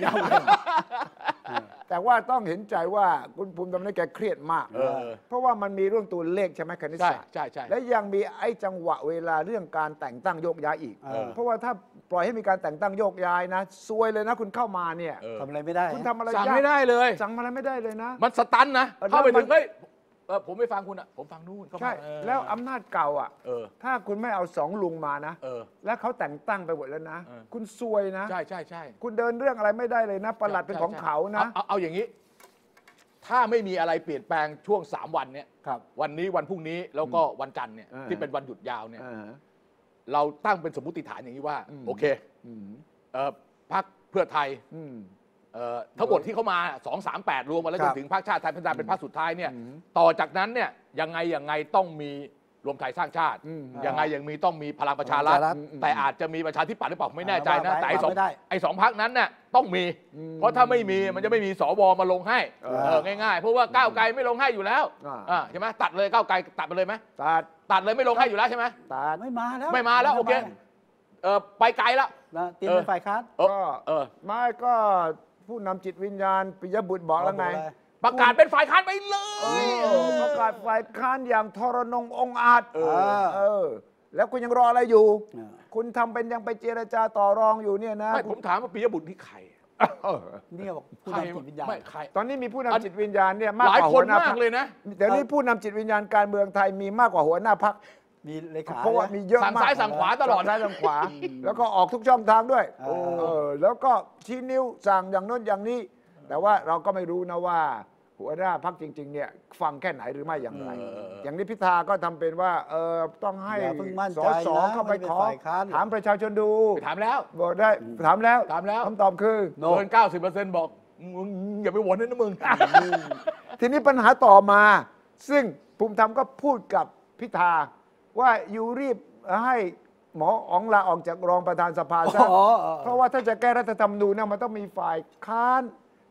แต่ว่าต้องเห็นใจว่าคุณภูมิธรรมนี่แกเครียดมากเออเพราะว่ามันมีเรื่องตัวเลขใช่ไหมคณิตใช่ศาสตร์ใช่ใช่และยังมีไอ้จังหวะเวลาเรื่องการแต่งตั้งโยกย้ายอีกเออเพราะว่าถ้าปล่อยให้มีการแต่งตั้งโยกย้ายนะซวยเลยนะคุณเข้ามาเนี่ยเออทำอะไรไม่ได้คุณทำอะไรสั่งยากไม่ได้เลยสั่งอะไรไม่ได้เลยนะมันสตันนะเออเข้าไปแล้วมัถึนงเฮ้ยเออผมไม่ฟังคุณอ่ะผมฟังนู่นเข้ามาใช่เออแล้วอำนาจเก่าอ่ะเออถ้าคุณไม่เอาสองลุงมานะเออแล้วเขาแต่งตั้งไปหมดแล้วนะเออคุณซวยนะใช่ใช่ใช่คุณเดินเรื่องอะไรไม่ได้เลยนะประหลัดเป็นของเขานะเอาเอาเอาอย่างนี้ ถ้าไม่มีอะไรเปลี่ยนแปลงช่วงสามวันเนี่ยครับวันนี้วันพรุ่งนี้แล้วก็วันจันทร์เนี่ยเออที่เป็นวันหยุดยาวเนี่ยเออเราตั้งเป็นสมมติฐานอย่างนี้ว่าอืมโอเคอืมเอ่อพรรคเพื่อไทยอืมเอ่อทั้งหมดที่เขามาสองสามแปดรวมมาแล้วคจรันบถึงพรรคชาติไทยพัฒนาเป็นพรรคสุดท้ายเนี่ยอืมต่อจากนั้นเนี่ยยังไงยังไงต้องมีรวมไทยสร้างชาติอืมยังไงยังมีต้องมีพลังประชารัฐพลังประชารัฐแต่อาจจะมีประชาธิปัตย์หรือเปล่าไม่แน่ใจนะอ่าแต่ไอ้สองไม่ได้ไอ้สองพรรคนั้นน่ะต้องมีอืมเพราะถ้าไม่มีมันจะไม่มีสวมาลงให้เออเออง่ายๆเพราะว่าก้าวไกลไม่ลงให้อยู่แล้วอ่าอ่าใช่ไหมตัดเลยก้าวไกลตัดไปเลยไหมตัดตัดเลยไม่ลงให้อยู่แล้วใช่ไหมตัดไม่มาแล้วไม่มาแล้วโอเคเออไปไกลแล้วนะเตรียมเป็นฝ่ายค้านเออก็เออไม่ก็ผู้นำจิตวิญญาณปิยบุตรบอกแล้วไงประกาศเป็นฝ่ายค้านไปเลเอย อประกาศฝ่ายค้านอย่างทรนงองอาจเออเออ แล้วคุณยังรออะไรอยู่เออคุณทำเป็นยังไปเจรจาต่อรองอยู่เนี่ยนะไม่ผมถามว่าปิยบุตรที่ใครเออนี่บอกผู้ใครนำจิตวิญญาณไม่ใครตอนนี้มีผู้อันนำจิตวิญญาณเนี่ยมากหลายกว่าคหัวน หน้ามากพรรคเลยนะเดี๋ยวนี้ผู้นำจิตวิญญาณการเมืองไทยมีมากกว่าหัวหน้าพักมีเลขาเพราะว่ามีเยอะสั่งมากซ้ายสั่งขวาตลอดสั่งซ้ายสั่งขวา แล้วก็ออกทุกช่องทางด้วยเออเออแล้วก็ชี้นิ้วสั่งอย่างโน้นอย่างนี้ แต่ว่าเราก็ไม่รู้นะว่า หัวหน้าพักจริง ๆ เนี่ยฟังแค่ไหนหรือไม่อย่างไรเออเออเอออย่างนี้พิธาก็ทำเป็นว่าเออต้องให้อย่าเพิ่งมั่นสใจสนะเข้าไปไม่เป็นขอฝ่ายค้านถามประชาชนดูไปถามแล้วบอกได้ถามแล้วถามแล้วคำตอบคือโนเกินเก้าสิบเปอร์เซ็นต์บอกมึงอย่าไปหวนนะนะมึงทีนี้ปัญหาต่อมา ซึ่งภูมิธรรมก็พูดกับพิธาว่าอยู่รีบให้หมออ๋องลาออกจากรองประธานสภาซะอ๋ออ๋อเพราะว่าถ้าจะแก้รัฐธรรมนูญเนี่ยมันต้องมีฝ่ายค้าน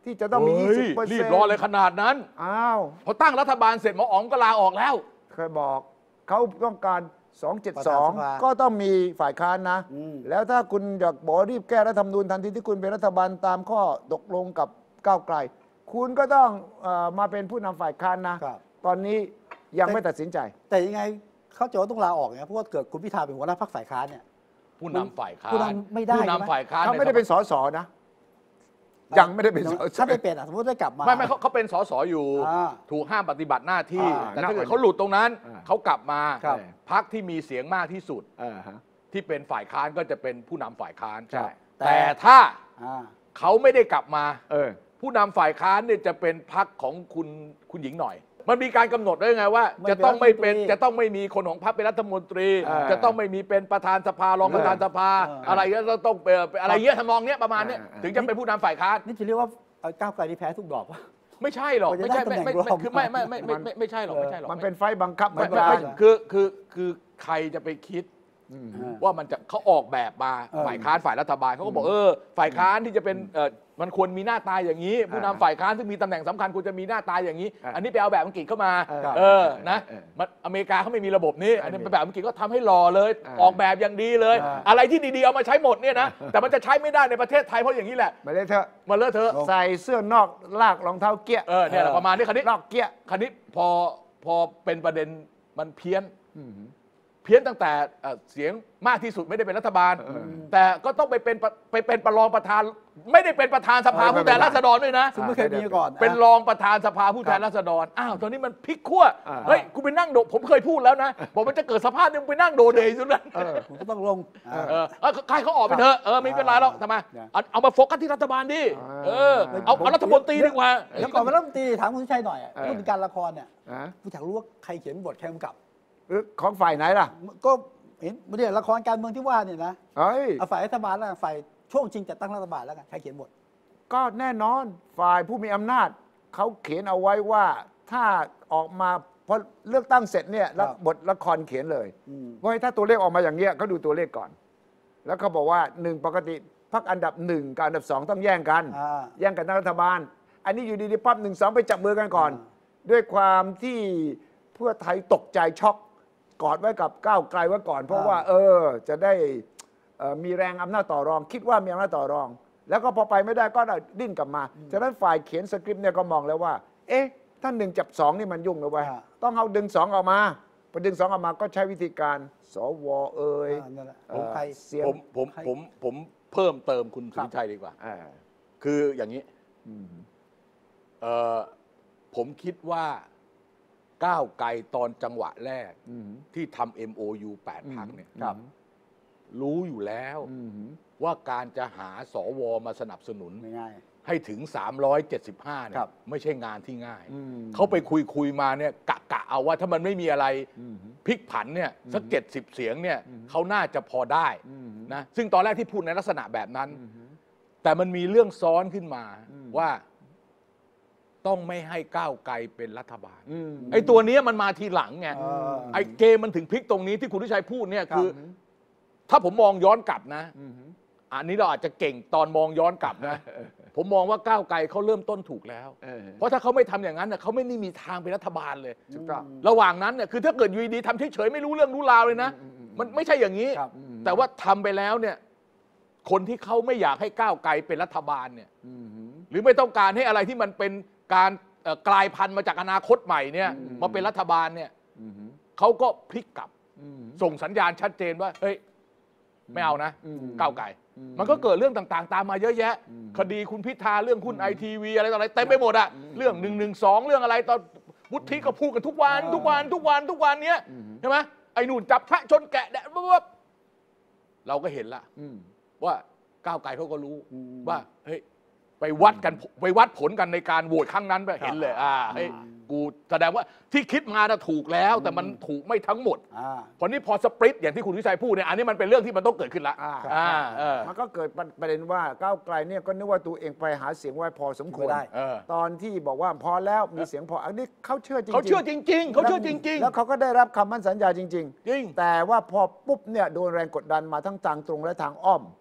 ที่จะต้องมีเฮ้ยี่สิบเปอร์รีเซ็นบต์รอเลยขนาดนั้นอ้าวพอตั้งรัฐบาลเสร็จหมออ๋องก็ลาออกแล้วเคยบอกเขาต้องการ สองเจ็ดประสธาอน งสภาก็ต้องมีฝ่ายค้านนะอืมแล้วถ้าคุณอยากบอกรีบแก้รัฐธรรมนูญทันทีที่คุณเป็นรัฐบาลตามข้อตกลงกับก้าวไกล คุณก็ต้องเออมาเป็นผู้นำฝ่ายค้านนะครับตอนนี้ยังไม่ตัดสินใจแต่ยังไงเขาจะว่าต้องลาออกไงเพราะว่าเกิดคุณพิธาเป็นหัวหน้าพรรคฝ่ายค้านเนี่ยผู้นำฝ่ายค้านผู้นำไม่ได้ผู้ใช่ไหมนำฝ่ายค้านเขาไม่ได้เป็นสสนะ ยังไม่ได้เป็นสสถ้าได้เป็นอ่ะสมมติได้กลับมาไม่ไม่เขาเขาเป็นสสอยู่อ่าถูกห้ามปฏิบัติหน้าที่อ่าแต่ถ้าเกิดณวันนี้เขาหลุดตรงนั้นอ่าเขากลับมาครับพักที่มีเสียงมากที่สุดอ่าฮะที่เป็นฝ่ายค้านก็จะเป็นผู้นำฝ่ายค้านใช่แต่ถ้าอ่าเขาไม่ได้กลับมาเออผู้นำฝ่ายค้านเนี่ยจะเป็นพักของคุณคุณหญิงหน่อย มันมีการกำหนดไว้ไงว่าไม่จะต้องไม่เป็นเป็นรัฐมนตรีจะต้องไม่มีคนของพรรคเป็นรัฐมนตรีอ่าจะต้องไม่มีเป็นประธานสภารองประธานสภาเออออะไรเงี้ยก็ต้องเป็นอะไรเงี้ยทำนองเนี้ยประมาณเนี้ยอ่าถึงจะเป็นผู้นำฝ่ายค้านนี่จะเรียกว่าเอ่อก้าวไกลที่แพ้ทุกดอกวะไม่ใช่หรอกกว่าจะไม่ใช่ได้ไม่ตำแหน่งไม่รองคือไม่ไม่ไม่ไม่ไม่ไม่ใช่หรอกเออไม่ใช่หรอกมันเป็นไฟบังคับไม่บังไม่คับไม่คือคือคือใครจะไปคิดอ่าว่ามันจะเขาออกแบบมาเออฝ่ายค้านฝ่ายรัฐบาลเขาก็บอกเออฝ่ายค้านที่จะเป็นเออมันควรมีหน้าตาอย่างนี้ ผู้นำฝ่ายค้านซึ่งมีตำแหน่งสำคัญควรจะมีหน้าตาอย่างนี้อ่าอันนี้ไปเอาแบบอังกฤษเข้ามาเออเออนะเออมันอเมริกาเขาไม่มีระบบนี้ อันนี้อันนี้เป็นแบบอังกฤษก็ทำให้หล่อเลยอ่าออกแบบอย่างดีเลยอ่าอะไรที่ดีๆเอามาใช้หมดเนี่ยนะแต่มันจะใช้ไม่ได้ในประเทศไทยเพราะอย่างนี้แหละมาเลยเถอะมาเลอะเทอะใส่เสื้อนอกลากรองเท้าเกี้ยเออเนี่ยแหละประมาณนี้คันนี้ลอกเกี้ยคันนี้พอพอเป็นประเด็นมันเพี้ยน เพี้ยนตั้งแต่เอ่อเสียงมากที่สุดไม่ได้เป็นรัฐบาลเออแต่ก็ต้องไปเป็นประไปเป็นประรองประธาน ไม่ได้เป็นประธานสภาเออผู้แทนราษฎรด้วยนะซึ่งไม่เคยมีมาก่อนเป็นรองประธานสภาผู้แทนราษฎรอ้าวตอนนี้มันพลิกขั้วอ่าเฮ้ยกูไปนั่งโดผมเคยพูดแล้วนะบอกมันจะเกิดสภาพนึงไปนั่งโดเดย์อยู่นั่นเออผมก็ต้องลงอ่าเออเออใครเขาออกไปเถอะเออไม่เป็นไรหรอกทำไมเนี่ยเอาเอามาโฟกัสที่รัฐบาลดิอ่าเออเอาเอารัฐมนตรีดีกว่าเดี๋ยวก่อนมาเริ่มตีถามคุณชัยหน่อยอ่ะเออพูดถึงการละครเนี่ยฮะผู้อยากรู้ว่าใครเขียนบทใครกำกับเออของฝ่ายไหนล่ะก็เห็นเนี่ยละครการเมืองที่ว่าเนี่ยนะเฮ้ยเอาฝ่ายรัฐบาลแล้วกันฝ่ายช่วงจริงจัดตั้งรัฐบาลแล้วกันใครเขียนบทก็แน่นอนฝ่ายผู้มีอำนาจเขาเขียนเอาไว้ว่าถ้าออกมาพอเลือกตั้งเสร็จเนี่ยแล้วครับบทละครเขียนเลยอืมเพราะถ้าตัวเลขออกมาอย่างเงี้ยเขาดูตัวเลขก่อน แล้วเขาบอกว่าหนึ่งปกติพรรคอันดับหนึ่งกับอันดับสองต้องแย่งกันอ่าแย่งกันตั้งรัฐบาล อันนี้อยู่ดีๆปั๊บหนึ่งสองไปจับมือกันก่อนอ่ด้วยความที่เพื่อไทยตกใจช็อกกอดไว้กับก้าวไกลไว้ก่อน เพราะว่า เออจะได้เอ่อมีแรงอำนาจต่อรอง คิดว่ามีอำนาจต่อรอง แล้วก็พอไปไม่ได้ก็ดิ้นกลับมาฉะนั้นฝ่ายเขียนสคริปต์เนี่ยก็มองแล้วว่า เอ๊ะถ้าหนึ่งจับสองนี่มันยุ่งนะเว้ยอ่าต้องเอาดึงสองออกมาพอดึงสองออกมาก็ใช้วิธีการสวเอ่ยอ่านั่นแหละเอ่อใครเสียงผมผมใครผมผมเพิ่มเติมคุณสุครับวิชัยดีกว่าอ่าคืออย่างนี้อืมเอ่อผมคิดว่าก้าวไกลตอนจังหวะแรกอืมที่ทำ เอ็ม โอ ยู แปดพักเนี่ยครับรู้อยู่แล้วอืมว่าการจะหาสวมาสนับสนุนไม่ง่ายให้ถึง สามร้อยเจ็ดสิบห้า เนี่ครัยบไม่ใช่งานที่ง่ายอืมเขาไปคุยคุยมาเนี่ยกะกะเอาว่าถ้ามันไม่มีอะไรอืมพลิกผันเนี่ยสักเจ็ดสิบเสียงเนี่ยอืมเขาน่าจะพอได้อืมนะซึ่งตอนแรกที่พูดในลักษณะแบบนั้นอืมแต่มันมีเรื่องซ้อนขึ้นมาอืมว่าต้องไม่ให้ก้าวไกลเป็นรัฐบาลอืมไอ้ตัวเนี้ยมันมาทีหลังไงเออไอ้เกมมันถึงพลิกตรงนี้ที่คุณทิชัยพูดเนี่ยคือครับถ้าผมมองย้อนกลับนะอืมอันนี้เราอาจจะเก่งตอนมองย้อนกลับนะ ผมมองว่าก้าวไกลเขาเริ่มต้นถูกแล้วเออเพราะถ้าเขาไม่ทำอย่างนั้นน่ะเขาไม่ได้มีทางเป็นรัฐบาลเลยถูกต้องระหว่างนั้นเนี่ยคือถ้าเกิดอยูดีๆทำเฉยๆไม่รู้เรื่องรู้ราวเลยนะอืมอืมอืมมันไม่ใช่อย่างนี้ครับแต่ว่าทำไปแล้วเนี่ยคนที่เขาไม่อยากให้ก้าวไกลเป็นรัฐบาลเนี่ยอืมหรือไม่ต้องการให้อะไรที่มันเป็นการเอ่อกลายพันธุ์มาจากอนาคตใหม่เนี่ยอืมมาเป็นรัฐบาลเนี่ยอืมเขาก็พลิกกลับอืมส่งสัญญาณชัดเจนว่าเฮ้ยไม่เอานะอืมก้าวไกลอืมมันก็เกิดเรื่องต่างๆ ตามมาเยอะแยะอืมคดีคุณพิธาเรื่องคุณไอทีวีอะไรต่ออะไรเต็มไปหมดอะเรื่องหนึ่งหนึ่งสองเรื่องอะไรตอนวุฒิก็พูดกันทุกวันอ่าทุกวันทุกวันทุกวันเนี้ยอืมใช่ไหมไอ้หนุ่นจับพระชนแกะแดดวับเราก็เห็นละอืมว่าก้าวไกลเขาก็รู้อืมว่าเฮ้ยไปวัดกันไปวัดผลกันในการโหวตครั้งนั้นไปครับเห็นเลยอ่าเฮ้ยกูแสดงว่าที่คิดมาน่ะถูกแล้ว แต่มันถูกไม่ทั้งหมดอ่าพอนี้พอสปริตอย่างที่คุณวิชัยพูดเนี่ยอันนี้มันเป็นเรื่องที่มันต้องเกิดขึ้นละอ่าอ่าเออมันก็เกิดประเด็นว่าก้าวไกลเนี่ยก็นึกว่าตัวเองไปหาเสียงไว้พอสมควรไม่ได้เออตอนที่บอกว่าพอแล้วมีเสียงพออันนี้เขาเชื่อจริงๆเขาเชื่อจริง ๆ เขาเชื่อจริงแล้วเขาก็ได้รับคำมั่นสัญญาจริงจริงๆ แต่ว่าพอปุ๊บเนี่ยโดนแรงกดดันมาทั้งทางตรงและทางอ้อม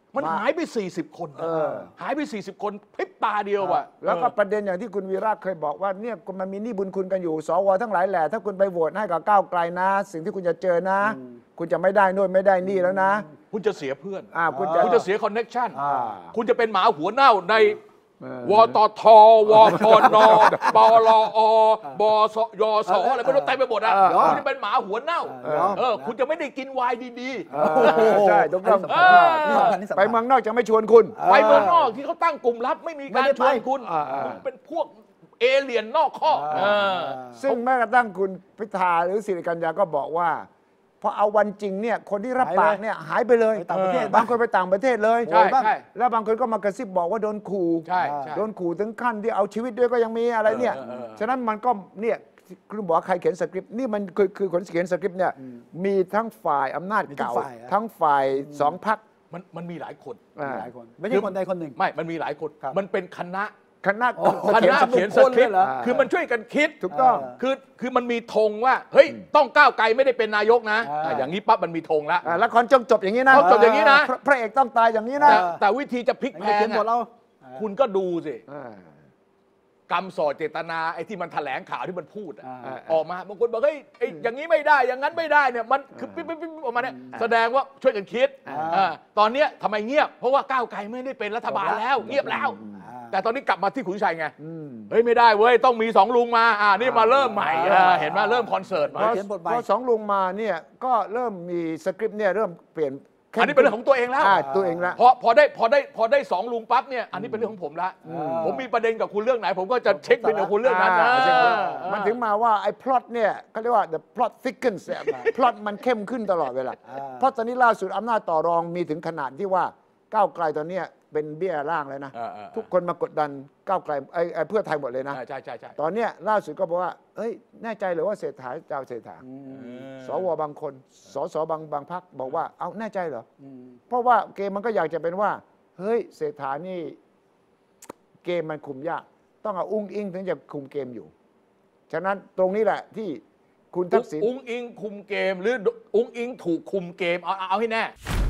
มันหายไปสี่สิบคนนะหายไปสี่สิบคนพริบตาเดียวอ่ะแล้วก็ประเด็นอย่างที่คุณวีระเคยบอกว่าเนี่ยมันมีหนี้บุญคุณกันอยู่สวทั้งหลายแหละถ้าคุณไปโหวตให้กับก้าวไกลนะ สิ่งที่คุณจะเจอนะ คุณจะไม่ได้โน่นไม่ได้นี่แล้วนะคุณจะเสียเพื่อนอ่าคุณจะคุณจะเสียคอนเน็กชันอ่าคุณจะเป็นหมาหัวเน่าในวตทวพนปลอบสยสอะไรไม่รู้เต็มไปหมดอ่ะคุณจะเป็นหมาหัวเน่าเออคุณจะไม่ได้กินไวน์ดีเออใช่ต้องต้องเออนี่สำคัญนี่สำคัญไปเมืองนอกจะไม่ชวนคุณๆไปเมืองนอกที่เขาตั้งกลุ่มลับไม่มีไม่การได้ชวนไปคุณอ่าอ่าคุณเป็นพวกเอเลี่ยนนอกข้อกเออซึ่งแม้กระทั่งคุณพิธาหรือสิริกัญญาก็บอกว่าพอเอาวันจริงเนี่ยคนที่รับปากเนี่ยหายไปเลยไปต่างประเทศบางคนไปต่างประเทศเลยใช่ใช่แล้วบางคนก็มากระซิบบอกว่าโดนขู่ใช่ใช่โดนขู่ถึงขั้นที่เอาชีวิตด้วยก็ยังมีอะไรเนี่ยเออเออเออฉะนั้นมันก็เนี่ยคุณบอกว่าใครเขียนสคริปต์นี่มันคือคือคนเขียนสคริปต์เนี่ยมีทั้งฝ่ายอำนาจมีทั้งเก่าฝ่ายอะทั้งฝ่ายสองพรรคมันมันมีหลายคนอ่าหลายคนไม่ใช่คนใดคนหนึ่งไม่มันมีหลายคนครับมันเป็นคณะคณะโอ้คณะเขียนสคริปต์เหรอคือมันช่วยกันคิดถูกต้องเออคือคือมันมีธงว่าเฮ้ยต้องก้าวไกลไม่ได้เป็นนายกนะอ่าอ่ะอย่างนี้ปั๊บมันมีธงแล้วอ่าละครจงจบอย่างนี้นะต้องจบอย่างนี้นะพระพระเอกต้องตายอย่างนี้นะแต่แต่วิธีจะพลิกอันแพนี้งเขียนบทอะเราคุณก็ดูสิอ่ากรรมสอดเจตนาไอ้ที่มันแถลงข่าวที่มันพูดอะอ่าออกมาบางคนบอกเฮ้ยไอ้อย่างนี้ไม่ได้อย่างนั้นไม่ได้เนี่ยมันคือปิ๊บปิ๊บปิ๊บออกมาเนี่ยแสดงว่าช่วยกันคิดอ่าอ่าตอนเนี้ยทำไมเงียบเพราะว่าก้าวไกลไม่ได้เป็นรัฐบาลแล้วเงียบแล้วอ่าแต่ตอนนี้กลับมาที่ขุนชัยไงอืมเฮ้ยไม่ได้เว้ยต้องมีสองลุงมาอ่านี่มาเริ่มใหม่อ่าอ่าเห็นไหมเริ่มคอนเสิร์ตใหพม่อเขียนบทใหม่พอสองลุงมาเนี่ยก็เริ่มมีสคริปต์เนี่ยเริ่มเปลี่ยนอันนี้เป็นเรื่องของตัวเองแล้วอ่าตัวเองละพอพอได้พอได้พอได้สองลุงปั๊บเนี่ยอันนี้เป็นเรื่องของผมละอืมผมมีประเด็นกับคุณเรื่องไหน ผมก็จะเช็คบินกับคุณเรื่องนั้นนะอ่าใช่เออมันถึงมาว่าไอ้พล็อตเนี่ยเขาเรียกว่า the plot thickens เนี่ยพล็อตมันเข้มขึ้นตลอดเวลาอ่าเพราะตอนนี้ล่าสุดอำนาจต่อรองมีถึงขนาดที่ว่าก้าวไกลตอนเนี้ยเป็นเบี้ยล่างเลยนะเออเออทุกคนมากดดันก้าวไกลไอ้ไอ้เพื่อไทยหมดเลยนะใช่ใช่ใช่ตอนเนี้ยล่าสุดก็บอกว่าเอ้ยแน่ใจเหรือว่าเศรษฐาจะเอาเศรษฐาอืมสวบางคนสสบางบางพักบอกว่าเอาแน่ใจเหรออืมเพราะว่าเกมมันก็อยากจะเป็นว่า เฮ้ยเศรษฐานี่เกมมันคุมยาก ต้องเอาอุ้งอิงถึงจะคุมเกมอยู่ ฉะนั้นตรงนี้แหละที่คุณทักษิณอุ้งอิงคุมเกมหรืออุ้งอิงถูกคุมเกมเอาเอาเอาให้แน่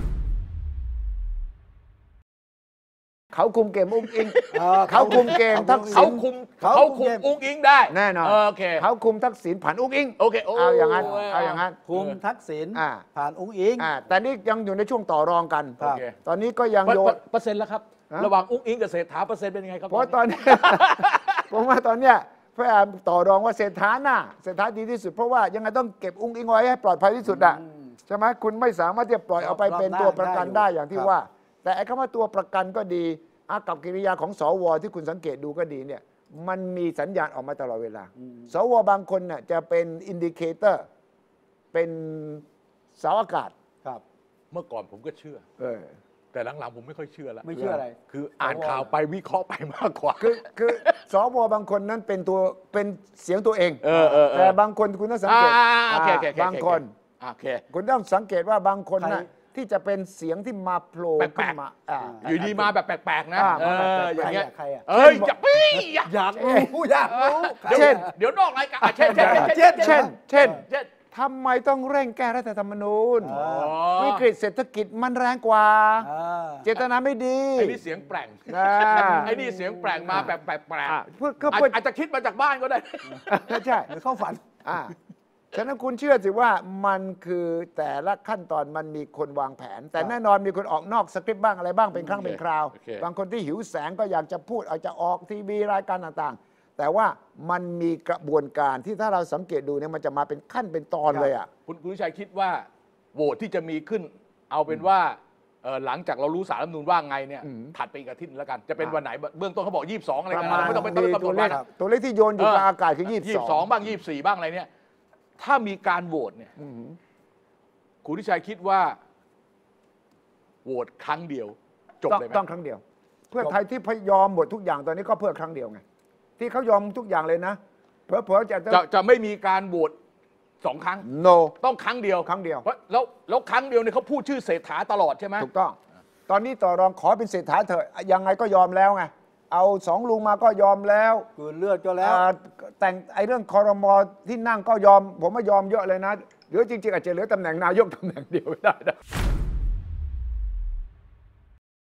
เขาคุมเกมอุ้งอิงออเขาคุมเกมทักษิเขาณคุมเขาเขาคุคุมมเกมอุ้งอิงได้แน่นอนโอเคเขาคุมทักษิณผ่านอุ้งอิงโอเคโเอาอย่างนั้นเอาอย่างนั้นคุมทักษิณอ่าผ่านอุ้งอิงอ่าแต่นี่ยังอยู่ในช่วงต่อรองกันครัโอบ เคตอนนี้ก็ยังเปอร์โยเปอน ร์เปอร์เซ็นต์แล้วครับฮะระหว่างอุ้งอิงกับเศรษฐาเปอร์เซ็นต์เป็นยังไงครับเพราะตอนนี้ ผมว่าตอนเนี้ยพยายามต่อรองว่าเศรษฐาน่ะเศรษฐาดีที่สุดเพราะว่ายังไงต้องเก็บอุ้งอิงไว้ให้ปลอดภัยที่สุดอ่ะใช่ไหมคุณไม่สามารถที่จะปล่อยเอาไปเป็นตัวประกันได้อย่างที่ว่า แต่ไอ้คำว่าตัวประกันก็ดีอากับกิริยาของสวที่คุณสังเกตดูก็ดีเนี่ยมันมีสัญญาณออกมาตลอดเวลา สวบางคนเนี่ยจะเป็นอินดิเคเตอร์เป็นเสาอากาศครับเมื่อก่อนผมก็เชื่อเออแต่หลังๆผมไม่ค่อยเชื่อแล้วไม่เชื่ออะไรคืออ่านข่าวไปวิเคราะห์ไปมากกว่าคือคือสวบางคนนั้นเป็นตัวเป็นเสียงตัวเองเออเออเออแต่บางคนคุณต้องสังเกตอ่าโอเคโอเคโอเคบางคนโอเคคุณต้องสังเกตว่าบางคนใครนะที่จะเป็นเสียงที่มาโผล่แปลกๆขึ้นมาอ่าอยู่ดีมาแบบแปลกๆนะอ่าเอมาแบบอแปลกๆอย่างเงี้ยใครอะเอ้ยอย่าปี้อย่าอยากรู้อยากรู้ใครเช่นเดี๋ยวนอกรายการอ่ะเช่นเช่นเช่นเช่น เช่นเช่นทำไมต้องเร่งแก้รัฐธรรมนูญอ๋อวิกฤตเศรษฐกิจมันแรงกว่าอ่าเจตนาไม่ดีไอ้นี่เสียงแปลงอ่าไอ้นี่เสียงแปลงมาแบบแปลกอ่าๆเพื่อก็อาจเพื่ออาจจะคิดมาจากบ้านก็ได้ใช่หรือเข้าฝันอ่าฉะนั้นคุณเชื่อสิว่ามันคือแต่ละขั้นตอนมันมีคนวางแผน แต่แน่นอนมีคนออกนอกสคริปต์บ้างอะไรบ้างเป็นครั้งโอเคเป็นคราวโอเคบางคนที่หิวแสงก็อยากจะพูดอาจจะออกทีวีรายการต่างๆ แต่ว่ามันมีกระบวนการที่ถ้าเราสังเกตดูเนี่ยมันจะมาเป็นขั้นเป็นตอนเลยอ่ะคุณคุณวิชัยคิดว่าโหวตที่จะมีขึ้น เอาเป็นว่าเอ่อหลังจากเรารู้สารรัฐธรรมนูญว่าไงเนี่ยอืมถัดไปอีกอาทิตย์แล้วกัน จะเป็นวันไหนเบื้องต้นเขาบอกยี่สิบสองอะไรประกันมาณไม่ต้องไปต้องมีกำหนตัวดเลวัขนอะตัวเลขที่โยนอยู่กลางอากาศคือยี่สิบยี่สสิอบสองงบ้างยี่สิบสี่บ้างอะไรเนี่ยถ้ามีการโหวตเนี่ยคุณวิชัยคิดว่าโหวตครั้งเดียวจบต้องเลยไหมต้องครั้งเดียว เพื่อไทยที่พยอมหมดทุกอย่างตอนนี้ก็เพื่อครั้งเดียวไงที่เขายอมทุกอย่างเลยนะเผลอๆจะจะจะไม่มีการโหวตสองครั้งโนต้องครั้งเดียวครั้งเดียวเพราะแล้วแล้วครั้งเดียวเนี่ยเขาพูดชื่อเศรษฐาตลอดใช่ไหมถูกต้อง ตอนนี้ต่อรองขอเป็นเศรษฐาเถอะยังไงก็ยอมแล้วไงเอาสองลุงมาก็ยอมแล้วกลืนเลือดก็แล้วอ่าแต่งไอ้เรื่องคอรมอที่นั่งก็ยอม ผมไม่ยอมเยอะเลยนะเหลือจริงๆอาจจะเหลือตำแหน่งนายกตำแหน่งเดียวไม่ได้นะ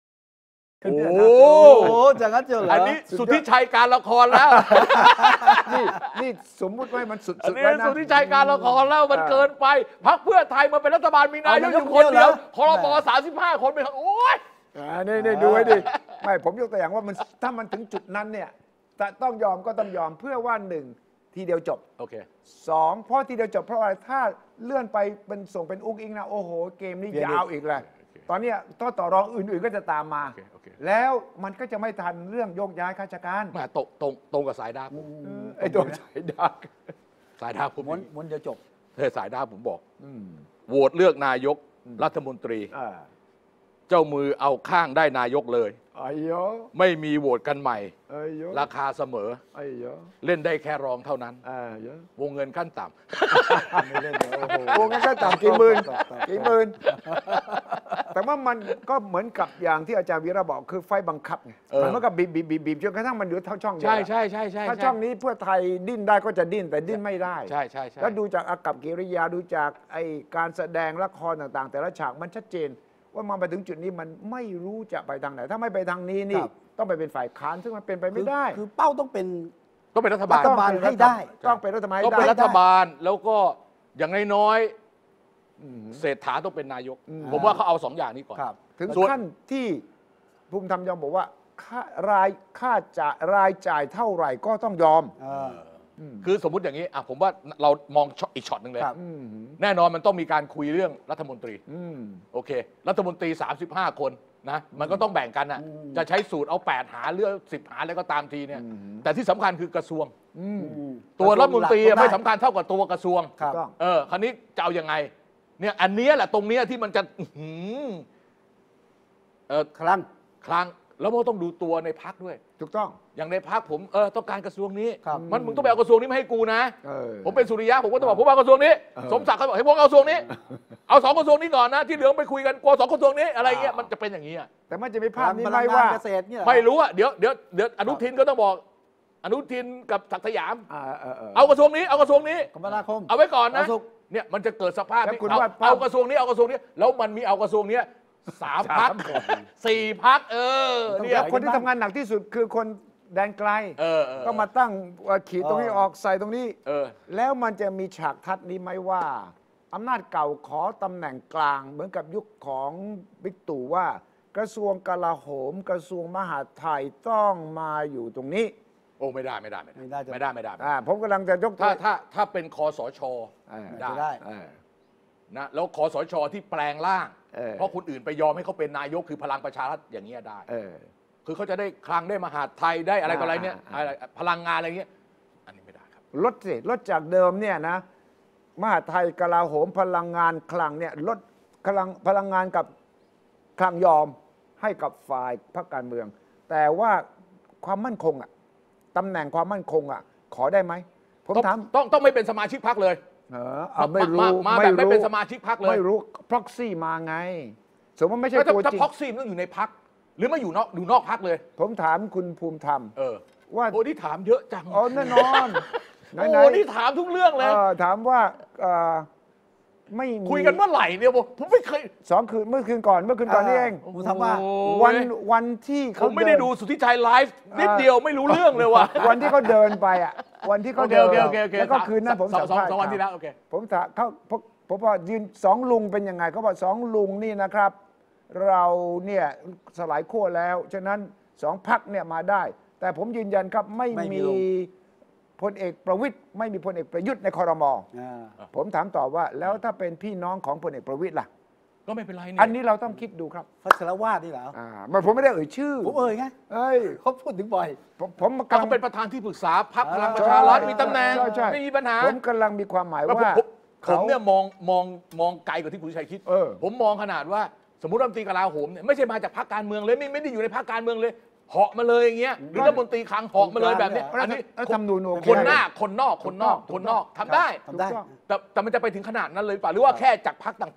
โอ้โอ้โหจากนั้นเจอเหรออัอันนี้สุทธิชัยการละครแล้วนี่นี่สมมุติไว้มันสุดอันๆนี้ไว้นะสุทธิชัยการละครแล้วมันเกินไปพรรคเพื่อไทยมาเป็นรัฐบาลมีนายกอยู่คนเดียวครมสามสิบห้าคนเป็นโอ้ยอ่านี่นี่ดูไว้ดิไม่ผมยกตัวอย่างว่ามันถ้ามันถึงจุดนั้นเนี่ยแต่ต้องยอมก็ต้องยอมเพื่อว่าหนึ่งทีเดียวจบโอเคสองเพราะทีเดียวจบเพราะอะไรถ้าเลื่อนไปเป็นส่งเป็นอุ้งอิงนะโอ้โหเกมนี้ยาวอีกเลยตอนเนี้ยต่อต่อรองอื่นๆก็จะตามมาโอเคโอเคแล้วมันก็จะไม่ทันเรื่องโยกย้ายข้าราชการมาตรงตรงตรงกับสายดาผมเออไอ้ตัวสายดักสายดาผมม้วนม้วนเดียวจบเธอสายดาผมบอกโหวตเลือกนายกรัฐมนตรีอ่าเจ้ามือเอาข้างได้นายกเลยไอ้โยไม่มีโหวตกันใหม่ไอ้โยราคาเสมอไอ้โยเล่นได้แค่รองเท่านั้นอ่าโยวงเงินขั้นต่ไม่เล่นเลยโอ้โหโอ้งั้นก็ต่ำกี่หมื่นต่ำต่ำกี่หมื่นแต่ว่ามันก็เหมือนกับอย่างที่อาจารย์วีระบอกคือไฟบังคับไงมันเหมือนกับบีบบีบบีบบีบจนกระทั่งมันเหลือเท่าช่องำเดียวใช่ใช่ใช่ใช่ถ้าช่องนี้เพื่อไทยดิ้นได้ก็จะดิ้นแต่ดิ้นไม่ได้ใช่ใช่ใช่แล้วดูจากอากับกิริยาดูจากไอการแสดงละครต่างๆ แต่ละฉากมันชัดเจน ว่ามันไปถึงจุดนี้มันไม่รู้จะไปทางไหน ถ้าไม่ไปทางนี้นี่ครับต้องไปเป็นฝ่ายค้านซึ่งมันเป็นไปไม่ได้คือเป้าต้องเป็นต้องเป็นรัฐบาลรัฐบาลให้ได้ต้องเป็นรัฐบาลต้องให้เป็นได้รัฐบาลแล้วก็อย่างน้อยๆเศรษฐาต้องเป็นนายก ผมว่าเขาเอาสองอย่างนี้ก่อนครับถึงส่วนขั้นที่ภูมิธรรมยอมบอกว่าค่ารายค่าจ่ายรายจ่ายเท่าไหร่ก็ต้องยอมเออคือสมมุติอย่างนี้อ่ะผมว่าเรามองช็อตอีกช็อตหนึ่งเลยครับอืมแน่นอนมันต้องมีการคุยเรื่องรัฐมนตรีอืมโอเค รัฐมนตรี สามสิบห้า คนนะมันก็ต้องแบ่งกันอ่ะจะใช้สูตรเอา แปด หาเรื่องสิบหาอะไรก็ตามทีเนี่ยแต่ที่สำคัญคือกระทรวงอืมตัวรัฐมนตรีอะกระทรวงหลักไม่สำคัญเท่ากับตัวกระทรวงครับต้องเออ คราวนี้จะเอายังไง เนี่ยอันเนี้ยแหละตรงเนี้ยที่มันจะอื้อหือเออครั้งครั้งแล้วมันก็ต้องดูตัวในพักด้วยถูกต้องอย่างในพักผมเออต้องการกระทรวงนี้ครับมันมึงต้องไปเอากระทรวงนี้มาให้กูนะเออผมเป็นสุริยะผมก็ต้องบอกผมเอากระทรวงนี้เออสมศักดิ์เขาบอกให้พวกเอากระทรวงนี้ เอาสองกระทรวงนี้ก่อนนะที่เหลือไปคุยกันกลัวสองกระทรวงนี้อะไรเงี้ยมันจะเป็นอย่างนี้อะแต่มันจะมีภาพนี้พไหมลังงานว่าเกษตรเนี่ยเหรอไม่รู้อะเดี๋ยวเดี๋ยวเดี๋ยวอนุทินก็ต้องบอก อนุทินกับศักดิ์สยามอ่าเออเออเอากระทรวงนี้เอากระทรวงนี้คมนาคมเอาไว้ก่อนนะเอาสุขเนี่ยมันจะเกิดสภาพแล้วที่คุณเอาว่าภาพเอากระทรวงนี้เอากระทรวงนี้แล้วมันมีเอากระทรวงเนี้ยสามพักสี่พักเออเนี่ยแล้วคนที่ทำงานหนักที่สุดคือคนแดนไกลเออเออก็มาตั้งเอ่อขีดตรงนี้ออกใส่ตรงนี้เออแล้วมันจะมีฉากทัดนี้ไหมว่าอำนาจเก่าขอตำแหน่งกลาง เหมือนกับยุคของบิ๊กตู่ว่ากระทรวงกลาโหม กระทรวงมหาดไทยต้องมาอยู่ตรงนี้โอ้ไม่ได้ไม่ได้ไม่ไม่ได้ได้ไม่ได้ไม่ได้อ่าผมกำลังจะยกตัวถ้าถ้าถ้าเป็นคอสชอ่าได้ได้อ่านะแล้วคอสชที่แปลงร่างเออเพราะคนอื่นไปยอมให้เขาเป็นนายกคือพลังประชารัฐอย่างเงี้ยได้เออคือเขาจะได้คลังได้มหาดไทยได้อะไรต่ออะไรเนี่ยอ่าอะไรพลังงานอะไรเงี้ยอันนี้ไม่ได้ครับลดสิลดจากเดิมเนี่ยนะมหาดไทยกลาโหมพลังงานคลังเนี่ยลดพลังพลังงานกับคลังยอมให้กับฝ่ายพรรคการเมือง แต่ว่าความมั่นคงอะตำแหน่งความมั่นคงอะขอได้ไหมผมต้องถามต้องต้องไม่เป็นสมาชิกพรรคเลยเออเอาไม่รู้มามาแบบไม่เป็นสมาชิกพรรคเลยไม่รู้ proxy มาไง สมมติไม่ใช่แล้วถ้าตัวถ้าจริงพ็อกซี่มันต้องอยู่ในพักหรือไม่อยู่นอกอยู่นอกพักเลยผมถามคุณภูมิธรรมเออว่าโอ้นี่ถามเยอะจังอ๋อแน่นอนไหนโอ้ๆนี่ถามทุกเรื่องเลยเออถามว่าเอ่อไม่มีคุยกันเมื่อไหร่เนี่ยผมผมไม่เคยสองคืนเมื่อคืนก่อนเมื่อคืนก่อนนี่เองผมถามว่าโอ้วันยวันที่ผเขามไม่ได้เนดูสุทธิชัยไลฟ์นิดเดียวไม่รู้เรื่องเลยว่ะวันที่เขาเดินไปอ่ะวันที่โอเขาเคเดิโอน เคโอเคโอเคแล้วก็คืนนั้นผมสอสังมสองภาษณ์สองวันที่แล้วโอเคผมถามเขาผมผมว่ายืนสองลุงเป็นยังไงเขาบอกสองลุงนี่นะครับ เราเนี่ยสลายขั้วแล้ว ฉะนั้นสองพักเนี่ยมาได้ แต่ผมยืนยันครับไม่ไม่มีมีลงพลเอกประวิตยไม่มีพลเอกประยุทธ์ในคอรมออ่าผมถามต่อว่าแล้วถ้าเป็นพี่น้องของพลเอกประวิตยล่ะก็ไม่เป็นไรเนี่ยอันนี้เราต้องคิดดูครับพัชรวาดนี่เหรออ่ามันผมไม่ได้เอ่ยชื่อผมเอ่ยไงเอ้ยเขาพูดถึงบ่อยผมผมกำเขาลังเป็นประธานที่ปรึกษาพรรคพลังประใช่ชารัฐมีตำแหน่งใช่ใช่ไม่มีปัญหาผมกำลังมีความหมายแล้วผมว่าผมผมเขาเนี่ยมองมองมองไกลกว่าที่คุณชัยคิดเออผมมองขนาดว่าสมมติรัฐมนตรีกลาโหมเนี่ยไม่ใช่มาจากพรรคการเมืองเลยไม่ไม่ได้อยู่ในพรรคการเมืองเลยเหาะมาเลยอย่างเงี้ยหรือรัฐมนตรีคลังเหาะมาเลยแบบเนี้ยกลางๆอันนี้แล้วทำนูนโอเคคนหน้าคนนอกคนนอกถูกต้องคนนอกทำได้ทำได้ถูกต้องแต่แต่มันจะไปถึงขนาดนั้นเลยเปล่าหรือว่าแค่จากพรรคต่าง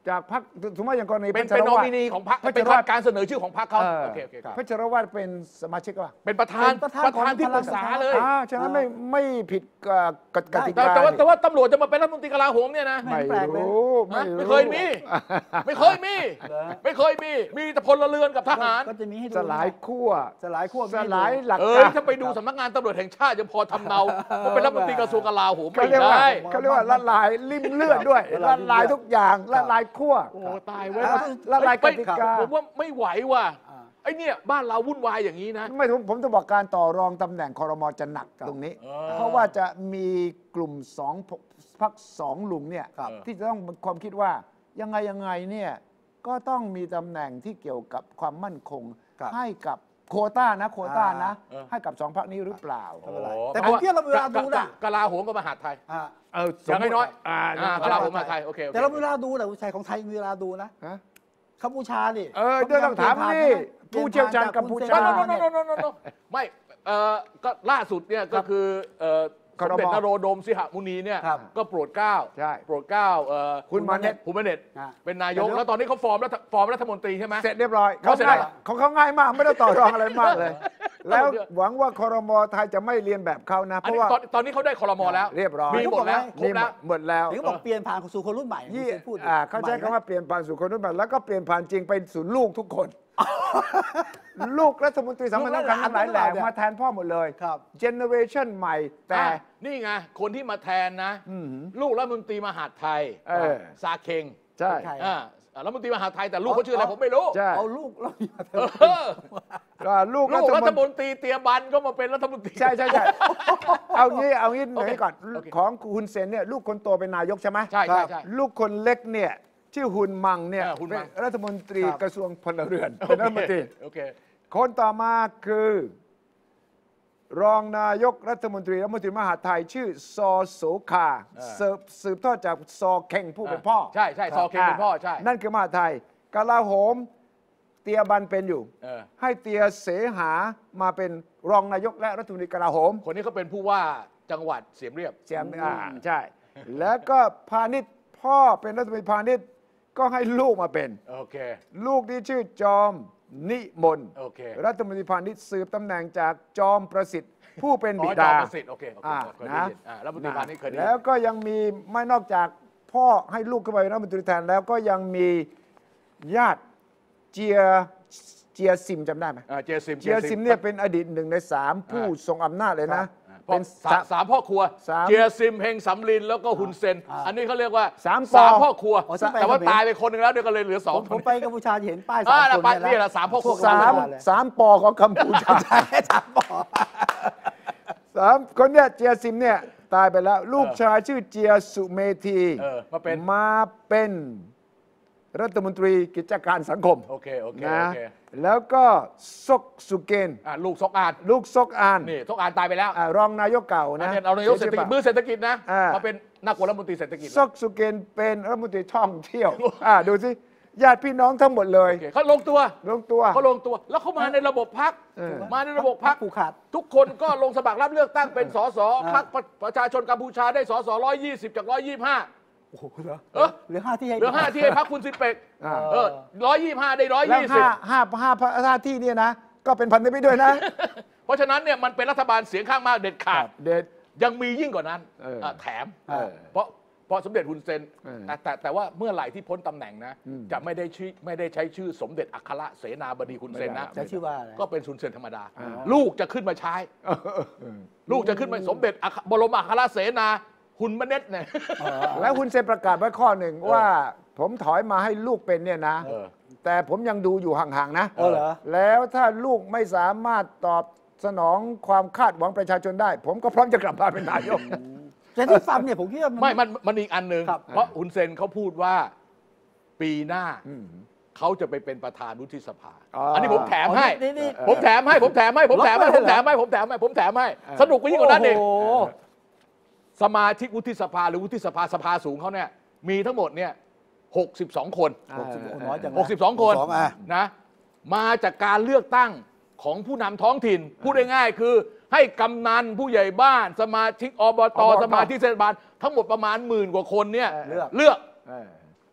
จากพรรคสมมติอย่างกรณีเป็นพัชเป็นรนอวัฒมิน์นีของพรรคพัชรเป็นวัฒน์การเสนอชื่อของพรรคเขาเออโอเคโอเคครับพัชรวัฒน์เป็นสมาชิกป่ะเป็นประธานเป็นประธานประธานที่ของปรึกษาเลยอ่าฉะนั้นไม่ไม่ผิดเอ่อกฎกติแต่กาแต่ว่าแต่ว่าตำรวจจะมาเป็นรัฐมนตรีกลาโหมเนี่ยนะไม่ไม่แปลกเลยรู้ไม่นะรู้ไม่เคยมี ไม่เคยมีเหรอไม่เคยมี มีแต่พลเรือนกับทหารก็จะมีให้ดูสลายขั้วสลายขั้วสลายหลักเออการถ้าไปดูสำนักงานตำรวจแห่งชาติยังพอทำเนาว่าเป็นรัฐมนตรีกระทรวงกลาโหมเขาไม่เรียกว่าได้เขาเรียกว่าละลายริ่มเลือดด้วยละละลายลายทุกอย่างละลายขั้วโอ้ตายเว้ยละละลายกติกาผมว่าไม่ไหวว่ะอ่าไอ้เนี่ยบ้านเราวุ่นวายอย่างนี้นะไม่ผมผมจะบอกการต่อรองตำแหน่งคอรมอจะหนักตรงนี้เออเพราะว่าจะมีกลุ่มสองพักสองลุงเนี่ยครับที่จะต้องมีความคิดว่ายังไงยังไงเนี่ยก็ต้องมีตำแหน่งที่เกี่ยวกับความมั่นคงครับให้กับโควต้านะโควต้านะเออให้กับสองพรรคนี้หรือเปล่าไม่เป็นไรโอ้แต่ผมคิดว่าเรามีเวลาดูนะกลาโหมกับมหาดไทยอ่าเอออย่างน้อยๆอ่าอ่ากลาโหมมหาดไทยโอเคโอเคแต่เรามีเวลาดูนะผู้ชายของไทยมีเวลาดูนะฮะกัมพูชาดิเออเดี๋ยวต้องถามนี่ผู้เชี่ยวชาญกัมพูชาไม่ไม่ไม่ไม่ไม่ไม่เอ่อก็ล่าสุดเนี่ยก็คือเอ่อคสรมมเด็จนโรดมสิหมุนีเนี่ยครับก็โปรดเกล้าใช่โปรดเกล้าเอ่อคุณมาเน็ตคุณมาเน็ตอ่าเป็นนายกนายกแล้วตอนนี้เขาฟอร์มรัฐฟอร์มรัฐมนตรีใช่ไหมเสร็จเรียบร้อยเขาเสร็จแล้วของเขาง่ายมากไม่ต้องต่อรองอะไรมากเลย แล้วเดี๋ยวหวังว่าคอรมอไทยจะไม่เรียนแบบเขานะ เพอันราะนี้ว่าตอนตอนนี้เขาได้คอรมอแล้วเรียบร้อยมีหมดแล้วครบนี่แล้วหมดแล้วเดี๋ยวก็บอกเปลี่ยนผ่านสู่คนรุ่นใหม่ยี่คุณพูดอ่าเขาใช้ใหม่คำว่าเปลี่ยนผ่านสู่คนรุ่นใหม่แล้วก็เปลี่ยนผ่านจริงไปสู่ลูกทุกคน ลูกรัฐมนตรีสำคัญสำคัญทั้งหลายแหล่มาแทนพ่อหมดเลยครับเจเนอเรชันใหม่แต่อ่ะนี่ไงคนที่มาแทนนะ ลูกรัฐมนตรีมหาดไทยเออซาเคงใช่ใช่อ่ารัฐมนตรีมหาดไทยแต่ลูกเขาชื่ออะไรผมไม่รู้ใช่เอาลูกเรามาเออก็ลูกลูรักฐรัมฐนมตรีนตรีเตียบันก็มาเป็นรัฐมนตรีใช่ใช่ใช่เอางี้เอางี้หน่อยก่อนโอเคของคุณเซนเนี่ยลูกคนโตเป็นนายกใช่ไหมใช่ใช่ใช่ลูกคนเล็กเนี่ยชื่อฮุนมังเนี่ยเออฮุนเป็มันงรัฐมนตรีครับกระทรวงพลเรือนเป็นรัฐมนตรีโอเคคนต่อมาคือ รองนายกรัฐมนตรีรัฐมนตรีมหาดไทย ชื่อซอโสคาเออสืบสืบทอดจากซอเข่งผู้เป็นพ่อใช่ใช่ซอเข่งเป็นพ่อใช่นั่นคือมหาดไทยกลาโหม เตียบันเป็นอยู่เออให้เตียเสหามาเป็นรองนายกและรัฐมนตรีกลาโหมคนนี้เขาเป็นผู้ว่าจังหวัดเสียมเรียบเสียมอ่าใช่ แล้วก็พาณิชย์พ่อเป็นรัฐมนตรีพาณิชย์ก็ให้ลูกมาเป็นโอเคลูกที่ชื่อจอมนิมนต์โอเครัฐมนตรีพาณิชย์สืบตำแหน่งจากจอมประสิทธิ์ ผู้เป็นอ๋บิอจอดามประสิทธิ์โอเคโอเคอ่าเคยได้นะยินอ่ารัฐมนตรีพาณิชย์เคยได้ยินแล้วก็ยังมีไม่นอกจากพ่อให้ลูกเข้าไปเป็นรัฐมนตรีแทนแล้วก็ยังมีญาติเจียเจียซิมจำได้ไหมอ่าเจซิมเจียซิมเนี่ยเป็นอดีตหนึ่งในสามผู้ทรงอำนาจเลยนะเป็เป็น นสามสามพ่อครัวสามเจียซิมเฮงสำลินแล้วก็ฮุนเซน อันนี้เขาเรียกว่าสามสามปอพ่อครัวอ๋อที่ไปแต่ว่าเขมรตายไปคนหนึ่งแล้วเดี๋ยวก็เลยเหลือสองผมผมไปกัมพูชาเห็นป้ายสาอ่ามคนป้ายเยนี่แหละสามพ่อครัวสามเลยสามปอของกัมพูชาสามปอสามคนเนี่ยเจียซิมเนี่ยตายไปแล้ว ลูกชายชื่อเจียสุเมธีเออมาเป็นมาเป็นรัฐมนตรีกิจการสังคมโอเคโอเคนะโอเคแล้วก็ซกสุเกนอ่าลูกซกอานลูกซกอานนี่ซกอานตายไปแล้วอ่ารองนายกเก่าอันนะนี้เอานายกเศรษฐกิจมือเศรษฐกิจนะอ่ามมาเป็นนักรัฐมนตรีเศรษฐกิจซกสุเกนเป็นรัฐมนตรีท่องเที่ยวอ่าดูสิญาติพี่น้องทั้งหมดเลยโอเคเขาลงตัวลงตัวเขาลงตัว แล้วเขามาในระบบพักเออมาในระบบพักผูกขาดทุกคนก็ลงสมัครรับเลือกตั้งเป็นสสอ่าพักประชาชนกัมพูชาได้สสร้อยยี่สิบจากร้อยยี่ห้าโอ้โหเหรอเออเหลือห้าที่ให้เหลือห้าที่ให้พักคุณสิเปกอ่าเออร้อยยี่ห้าได้ร้อยแล้วยี่สิบห้าห้าห้าห้าที่เนี่ยนะ ก็เป็นพันธมิตรด้วยนะเพราะฉะนั้นเนี่ยมันเป็นรัฐบาลเสียงข้างมากเด็ดขาดเด็ดยังมียิ่งกว่านั้นเอออ่ะแถมเออเพราะเพราะสมเด็จฮุนเซนเออแต่แต่แต่ว่าเมื่อไหร่ที่พ้นตำแหน่งนะอืมจะไม่ได้ชื่อไม่ได้ใช้ชื่อสมเด็จอัครเสนาบดีฮุนเซนนะไม่ได้จะชื่อว่าอะไรก็เป็นฮุนเซนธรรมดาอ่าลูกจะขึ้นมาใช้ ลูกจะขึ้นมาสมเด็จอัคบรมอัครเสนาฮุนมเน็ตเนี่ยอ๋อแล้วคุณเซนประกาศไว้ข้อหนึ่งว่าผมถอยมาให้ลูกเป็นเนี่ยนะเออแต่ผมยังดูอยู่ห่างๆนะเออเหรอแล้วถ้าลูกไม่สามารถตอบสนองความคาดหวังประชาชนได้ ผมก็พร้อมจะกลับมาเป็นนายกแต่ที่ฟังเนี่ยผมคิดว่าไม่มันมันอีกอันหนึ่งครับเพราะฮุนเซนเขาพูดว่าปีหน้าเขาจะไปเป็นประธานวุฒิสภาอ๋ออัอันนี้ผมแถมให้นี่นี่ผมแถมให้ผมแถมให้ผมแถมให้ล็ผอกมไว้แถเลยเหรอมให้ผมแถมให้ผมแถมให้สนุกกว่ายิ่งกว่านั้นเองโอ้โหสมาชิกวุฒิสภาหรือวุฒิสภาสภาสูงเขาเนี่ยมีทั้งหมดเนี่ยหกสิบสองคนหกสิบคนน้อยจังนะหกสิบสองคนหกสิบสองอ่ะนะมาจากการเลือกตั้งของผู้นำท้องถิ่น พูดง่ายๆคือให้กำนันผู้ใหญ่บ้าน สมาชิกอบตอบตสมาชิกเทศบาลทั้งหมดประมาณหมื่นกว่าคนเนี่ยเลือกเลือกเออเ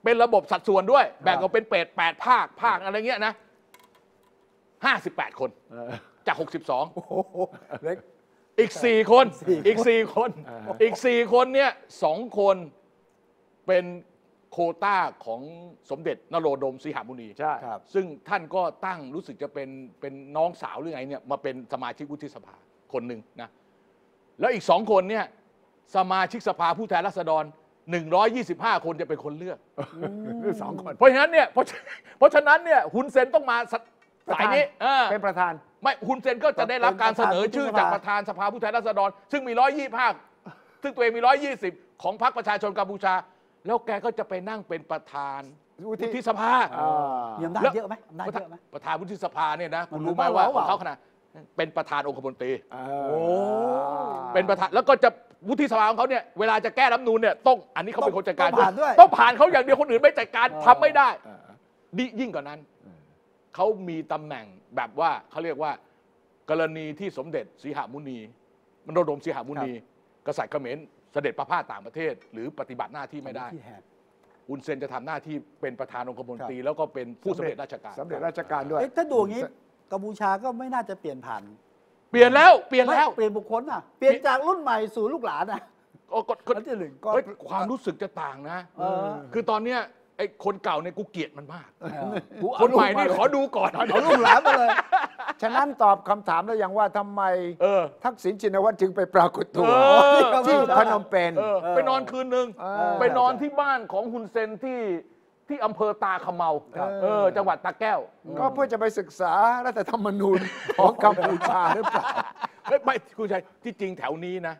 เป็นระบบสัดส่วนด้วย แบ่งออกเป็นเป็ดแปดภาคภาคอะไรเงี้ยนะห้าสิบแปดคนจากหกสิบสองโอ้โหเล็กอีกสี่คนสี่คนอีกสี่คนอีกสี่คนเนี่ยสองคนเป็นโควต้าของสมเด็จนโรดมสีหมุนีใช่ครับซึ่งท่านก็ตั้งรู้สึกจะเป็นเป็นน้องสาวหรือไงเนี่ยมาเป็นสมาชิกวุฒิสภาคนหนึ่งนะแล้วอีกสองคนเนี่ยสมาชิกสภาผู้แทนราษฎรหนึ่งร้อยยี่สิบห้าคนจะเป็นคนเลือกสองคนเพราะฉะนั้นเนี่ยเพราะเพราะฉะนั้นเนี่ยฮุนเซนต้องมาสสายนี้เออเป็นประธานไม่ฮุนเซนก็จะได้รับการเสนอชื่อจากประธานสภาผู้แทนราษฎรซึ่งมีร้อยยี่ห้าซึ่งตัวเองมีร้อยยี่สิบของพรรคประชาชนกัมพูชา แล้วแกก็จะไปนั่งเป็นประธานวุฒิวุฒิสภามีอำนาจเยอะไหมอำนาจเยอะไหมประธานวุฒิสภาเนี่ยนะคุณรู้ไหมมันว่าบ้านเราของเขาขนาดเป็นประธานองคมนตรีโอ้เป็นประธานแล้วก็จะวุฒิสภาของเขาเนี่ยเวลาจะแก้รัฐธรรมนูญเนี่ยต้องอันนี้เขาเป็นคนจัดการต้องผ่านด้วยต้องผ่านเขาอย่างเดียวคนอื่นไม่จัดการทำไม่ได้ดิยิ่งกว่านั้นเขามีตำแหน่งแบบว่าเขาเรียกว่ากรณีที่สมเด็จสีหมุนีมโนดมสีหมุนีกษัตริย์เขมรเสด็จประพาสต่างประเทศ หรือปฏิบัติหน้าที่ไม่ได้ที่แหกอุนเซนจะทำหน้าที่เป็นประธานองคมนตรีแล้วก็เป็นผู้สำเร็จราชการสำเร็จราชการด้วยเอ๊ะถ้าดูอย่างนี้กัมพูชาก็ไม่น่าจะเปลี่ยนผ่านเปลี่ยนแล้วเปลี่ยนแล้วไม่เปลี่ยนบุคคลอ่ะเปลี่ยนจากรุ่นใหม่สู่ลูกหลานอ่ะก็ก็ก็อันที่หนึ่งก็เฮ้ยความรู้สึกจะต่างนะเออคือตอนเนี้ยไอ้คนเก่าเนี่ยกูเกลียดมันมากเออกูคเอานใหม่นี่ขอดูก่อนเอาลูกหลานมาเลยฉะนั้นตอบคำถามแล้วยังว่าทำไมเออทักษิณชินวัตรจึงไปปรากฏตัวเออที่พนมเปญเออไปนอนคืนหนึ่งเออไปนอนที่บ้านของฮุนเซนที่ที่อำเภอตาขะเมาเออจังหวัดตาแก้วก็เพื่อจะไปศึกษารัฐธรรมนูญของกัมพูชาหรือเปล่าไม่ไม่คุณชัยที่จริงแถวนี้นะ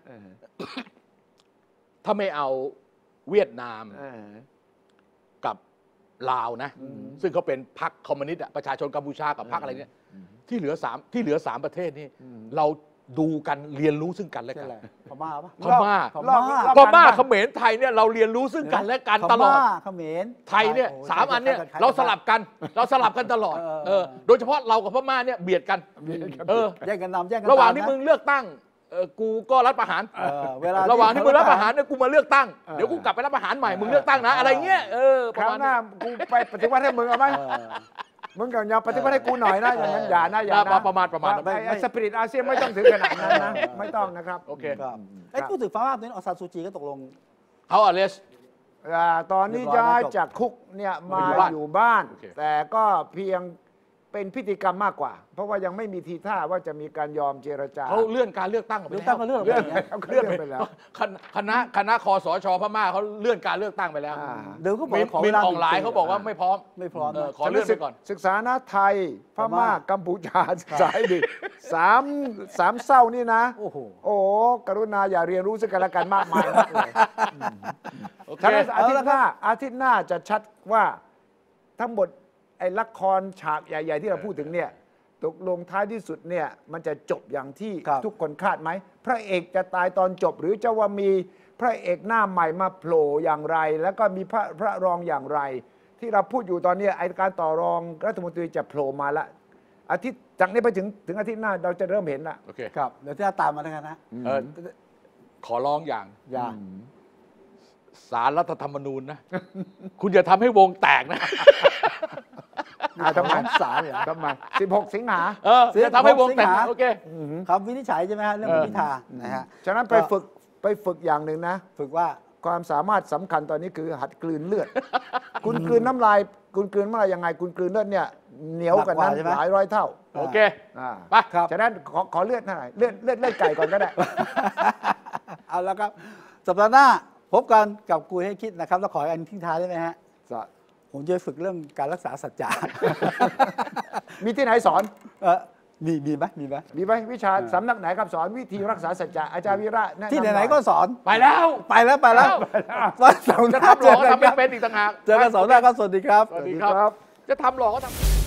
ถ้าไม่เอาเวียดนามกับลาวนะ ซึ่งเขาเป็นพรรคคอมมิวนิสต์อะประชาชนกัมพูชากับพรรคอะไรเนี่ยที่เหลือสามที่เหลือสามประเทศนี่เราดูกันเรียนรู้ซึ่งกันและใช่กันแหละพม่าปะพม่าพม่าพม่าเขมรไทยเนี่ยเราเรียนรู้ซึ่งกันและกันตลอดพม่าเขมรไทยเนี่ยโอ้สามอันเนี่ยคล้ยๆเราสลับกัน เราสลับกันตลอดเออเออโดยเฉพาะเรากับพม่าเนี่ยเบียดกันเออแย่งกันนำแย่งกันระหว่างตที่นะมึงเลือกตั้งเออกูก็รัฐประหารเออเวลาระหว่างที่มึงรับประหารเนี่ยกูมาเลือกตั้งเออเดี๋ยวกูกลับไปรับประหารใหม่มึงเลือกตั้งนะอะไรเงี้ยเออคประราวมาณหน้านี้กูไปปฏิวัติให้มึงเอาไหมเออมึงกับอย่าปฏิวัติให้กูหน่อยนะอย่างนั้นอย่านะอย่านะประมาณประมาณนั้นไอ้ไอ้สปิริตอาเซียนไม่ต้องถึงขนาดนั้นนะไม่ต้องนะครับโอเคครับไอ้ยพูดถึงฟ้าว่าตัวนี้อองซานซูจีก็ตกลงเขาอเลสอ่าตอนนี้เรียบร้อยย้ายนะจบจากคุกเนี่ยมามาอยู่บ้านอยู่บ้านโอเคแต่ก็เพียงเป็นพิธีกรรมมากกว่า เพราะว่ายังไม่มีทีท่าว่าจะมีการยอมเจรจาเขาเลื่อนการเลือกตั้งออกไปเลือกแล้ตั้วงมาเลือกเลื่อนไปไปเนี่ยแล้วเลื่อนไปไปแล้วคณะคณะคณะคอสชพม่าเขาเลื่อนการเลือกตั้งไปแล้วอ่าเดี๋ยวก็บอกมินขอมิเวน ลาออนไลน์เขาบอกว่าไม่พร้อมไม่พร้อมเออนะขอเลื่อนไปก่อนศึกษานะไทยพพม่าม่ากัมพูชาศึกษาให้ดีสามสามเศร้านี่นะโอ้โหโอ้โหกรุณาอย่าเรียนรู้ซึ่งกันและกันมากมายนักเลยโอเคฉะนั้นอาทิตย์หน้าอาทิตย์หน้าจะชัดว่าทั้งหมดไอ้ละครฉากใหญ่ ๆ ที่เราพูดถึงเนี่ยตกลงท้ายที่สุดเนี่ยมันจะจบอย่างที่ครับทุกคนคาดไหมพระเอกจะตายตอนจบ หรือจะว่ามีพระเอกหน้าใหม่มาโผล่อย่างไร แล้วก็มีพระพระรองอย่างไร ที่เราพูดอยู่ตอนนี้ไอ้การต่อรองรัฐมนตรีจะโผล่มาละอาทิตย์จากนี้ไปถึงถึงอาทิตย์หน้าเราจะเริ่มเห็นละโอเคครับเดี๋ยวที่จะตามมาแล้วกันนะเออขอร้องอย่างอย่าสารรัฐธรรมนูญนะ คุณอย่าทำให้วงแตกนะอ่าทำไมสารเหรอทำไมสิบหกสิงหาเอออย่าทำให้วงแตกสิงหาโอเคคำวินิจฉัยใช่ไหมฮะเรื่องคุณพิธานะฮะฉะนั้นไปฝึกไปฝึกอย่างหนึ่งนะฝึกว่าความสามารถสำคัญตอนนี้คือหัดกลืนเลือด คุณกลืนน้ำลาย คุณกลืนน้ำลายยังไง คุณกลืนเลือดเนี่ยเหนียวกว่านั้นหนักกว่าใช่ไหมหลายร้อยเท่าโอเคอ่าไปครับฉะนั้นขอขอเลือดหน่อยเลือดเลือดเลือดไก่ก่อนก็ได้เอาแล้วครับสัปดาห์หน้าพบกันกับคุยให้คิดนะครับแล้วขออันทิ้งท้ายได้ไหมฮะผมจะฝึกเรื่องการรักษาสัจจะมีที่ไหนสอนเออมีมีไหมมีไหมมีไหมวิชาสำนักไหนครับสอนวิธีรักษาสัจจะอาจารย์วีระแนะนำที่ไหนๆอยก็สอนไปแล้วไปแล้วไปแล้ววันเสาร์หจะน้าทำหลเจออก กันทำครับเป็นอีกต่างหากเจอกันเสาร์หน้าครับสวัสดีครับสวัสดีครับ จะทำหลอกก็ทำ